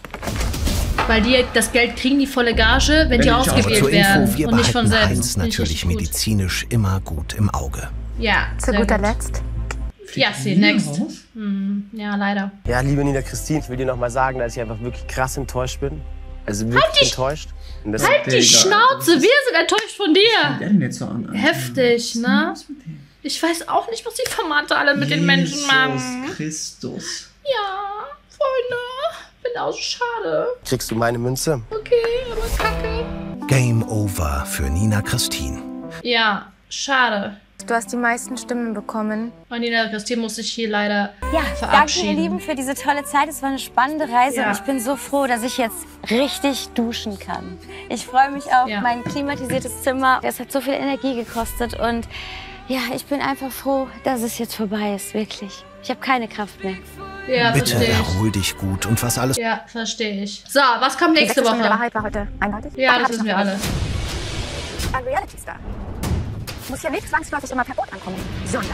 [SPEAKER 1] Weil die das Geld kriegen, die volle Gage, wenn,
[SPEAKER 4] Wenn
[SPEAKER 1] die
[SPEAKER 4] ich auch-
[SPEAKER 1] ausgewählt
[SPEAKER 4] Zur
[SPEAKER 1] werden
[SPEAKER 4] Info, wir
[SPEAKER 1] und nicht von
[SPEAKER 4] behalten
[SPEAKER 1] selbst.
[SPEAKER 4] Heinz
[SPEAKER 1] Finde ich
[SPEAKER 4] natürlich
[SPEAKER 1] richtig gut.
[SPEAKER 4] medizinisch immer gut im Auge.
[SPEAKER 1] Ja,
[SPEAKER 15] Zu
[SPEAKER 1] sehr
[SPEAKER 15] guter
[SPEAKER 1] gut.
[SPEAKER 15] Letzt.
[SPEAKER 1] Ja, see, next. Hm, ja, leider.
[SPEAKER 9] Ja, liebe Nina Christine, ich will dir noch mal sagen, dass ich einfach wirklich krass enttäuscht bin. Also wirklich
[SPEAKER 1] Halt die-
[SPEAKER 9] enttäuscht. Und das-
[SPEAKER 1] Halt die Schnauze, wir sind enttäuscht von dir.
[SPEAKER 2] Der denn jetzt so an?
[SPEAKER 1] Heftig, ne? Ich weiß auch nicht, was die Formate alle mit den Menschen machen.
[SPEAKER 2] Jesus Christus.
[SPEAKER 1] Ja, Freunde, bin auch schade.
[SPEAKER 9] Kriegst du meine Münze?
[SPEAKER 1] Okay, aber kacke.
[SPEAKER 4] Game over für Nina Christine.
[SPEAKER 1] Ja, schade.
[SPEAKER 15] Du hast die meisten Stimmen bekommen.
[SPEAKER 1] Und Nina Christine muss sich hier leider
[SPEAKER 6] Ja, danke
[SPEAKER 1] verabschieden.
[SPEAKER 6] ihr Lieben für diese tolle Zeit. Es war eine spannende Reise
[SPEAKER 1] Ja.
[SPEAKER 6] und ich bin so froh, dass ich jetzt richtig duschen kann. Ich freue mich auf
[SPEAKER 1] Ja.
[SPEAKER 6] mein klimatisiertes Zimmer. Es hat so viel Energie gekostet und ja, ich bin einfach froh, dass es jetzt vorbei ist, wirklich. Ich habe keine Kraft mehr.
[SPEAKER 1] Ja,
[SPEAKER 4] Bitte
[SPEAKER 1] verstehe ich.
[SPEAKER 4] erhol dich gut und was alles.
[SPEAKER 1] Ja, verstehe ich. So, was kommt
[SPEAKER 15] Die
[SPEAKER 1] nächste
[SPEAKER 15] sechste Stimme der
[SPEAKER 1] Woche?
[SPEAKER 15] Wahrheit war heute eindeutig.
[SPEAKER 1] Ja,
[SPEAKER 15] Aber
[SPEAKER 1] das
[SPEAKER 15] hab ich
[SPEAKER 1] wissen
[SPEAKER 15] noch
[SPEAKER 1] wir alle.
[SPEAKER 15] vergessen. Ein Reality-Star muss ja nicht zwangsläufig immer per Boot ankommen, sondern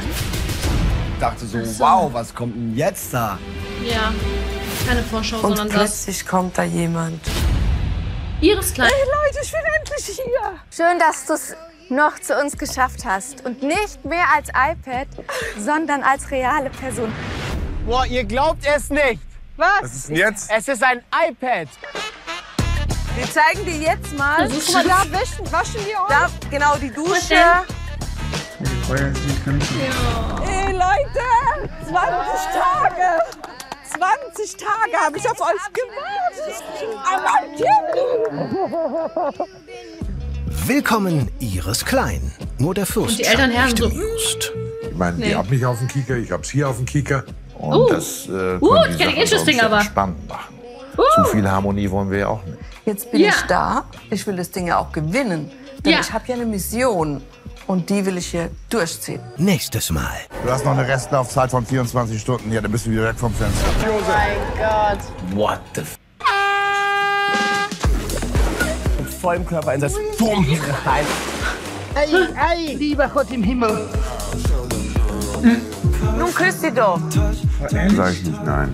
[SPEAKER 11] Ich dachte so,
[SPEAKER 1] Ach so.
[SPEAKER 11] wow, was kommt denn jetzt da?
[SPEAKER 1] Ja, keine Vorschau,
[SPEAKER 8] Und
[SPEAKER 1] sondern das.
[SPEAKER 8] plötzlich kommt da jemand.
[SPEAKER 1] Ihres Kleid.
[SPEAKER 10] Leute, ich bin endlich hier.
[SPEAKER 15] schön, dass du es noch zu uns geschafft hast. Und nicht mehr als iPad, sondern als reale Person.
[SPEAKER 9] Boah, ihr glaubt es nicht.
[SPEAKER 15] Was?
[SPEAKER 9] Was ist denn jetzt? Es ist ein iPad.
[SPEAKER 10] Wir zeigen dir jetzt mal. Guck mal, da waschen, waschen wir uns. Da, genau, die Dusche. Ey, Leute, zwanzig Tage. zwanzig Tage habe ich auf euch gewartet.
[SPEAKER 4] Willkommen, Iris Klein. Nur der Fürst.
[SPEAKER 1] Und die Elternherren so.
[SPEAKER 16] Ich meine,
[SPEAKER 1] Nee.
[SPEAKER 16] die hat mich auf dem Kieker, ich hab's hier auf dem Kieker.
[SPEAKER 17] Und
[SPEAKER 1] Uh.
[SPEAKER 17] das äh,
[SPEAKER 1] Uh,
[SPEAKER 17] könnte die
[SPEAKER 1] kenn
[SPEAKER 17] Sache
[SPEAKER 1] interesting,
[SPEAKER 17] sonst
[SPEAKER 1] aber.
[SPEAKER 17] spannend machen.
[SPEAKER 1] Uh.
[SPEAKER 17] Zu viel Harmonie wollen wir ja auch nicht.
[SPEAKER 8] Jetzt bin
[SPEAKER 1] Ja.
[SPEAKER 8] ich da. Ich will das Ding ja auch gewinnen. Denn
[SPEAKER 1] Ja.
[SPEAKER 8] ich habe ja eine Mission. Und die will ich hier durchziehen.
[SPEAKER 4] Nächstes Mal.
[SPEAKER 12] Du hast noch eine Restlaufzeit von vierundzwanzig Stunden. Ja, dann bist du wieder weg vom Fenster.
[SPEAKER 14] Oh mein Gott.
[SPEAKER 9] What the f... Mit vollem Körpereinsatz. Bumm, hier rein.
[SPEAKER 5] Ei, ei, lieber Gott im Himmel.
[SPEAKER 8] Nun küsst sie doch.
[SPEAKER 7] Sag ich nicht nein.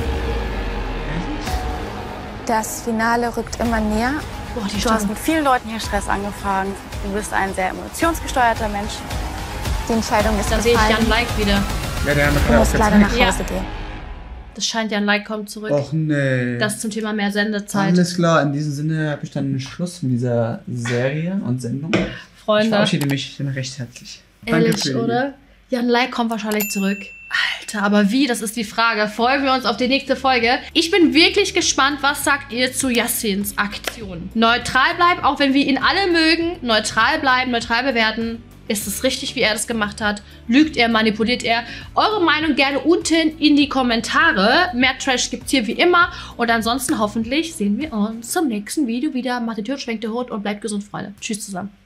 [SPEAKER 15] Das Finale rückt immer näher.
[SPEAKER 1] Boah, die
[SPEAKER 14] Du hast mit vielen Leuten hier Stress angefangen. Du bist ein sehr emotionsgesteuerter Mensch.
[SPEAKER 15] Die Entscheidung ist
[SPEAKER 1] Da sehe ich
[SPEAKER 15] gefallen.
[SPEAKER 1] Jan Like wieder.
[SPEAKER 2] Ja, der hat
[SPEAKER 15] Du musst leider nach Hause
[SPEAKER 1] Ja.
[SPEAKER 15] gehen.
[SPEAKER 1] Das scheint Jan Like kommt zurück.
[SPEAKER 2] Och nee.
[SPEAKER 1] Das zum Thema mehr Sendezeit.
[SPEAKER 2] Alles klar, in diesem Sinne habe ich dann einen Schluss mit dieser Serie und Sendung.
[SPEAKER 1] Freunde.
[SPEAKER 2] Ich verabschiede mich recht herzlich. Danke
[SPEAKER 1] Ehrlich,
[SPEAKER 2] für die-
[SPEAKER 1] oder? Jan Like kommt wahrscheinlich zurück. Alter, aber wie? Das ist die Frage. Freuen wir uns auf die nächste Folge. Ich bin wirklich gespannt, was sagt ihr zu Yassins Aktion? Neutral bleiben, auch wenn wir ihn alle mögen. Neutral bleiben, neutral bewerten. Ist es richtig, wie er das gemacht hat? Lügt er, manipuliert er? Eure Meinung gerne unten in die Kommentare. Mehr Trash gibt's hier wie immer. Und ansonsten hoffentlich sehen wir uns zum nächsten Video wieder. Macht die Tür, schwenkt den Hut und bleibt gesund, Freunde. Tschüss zusammen.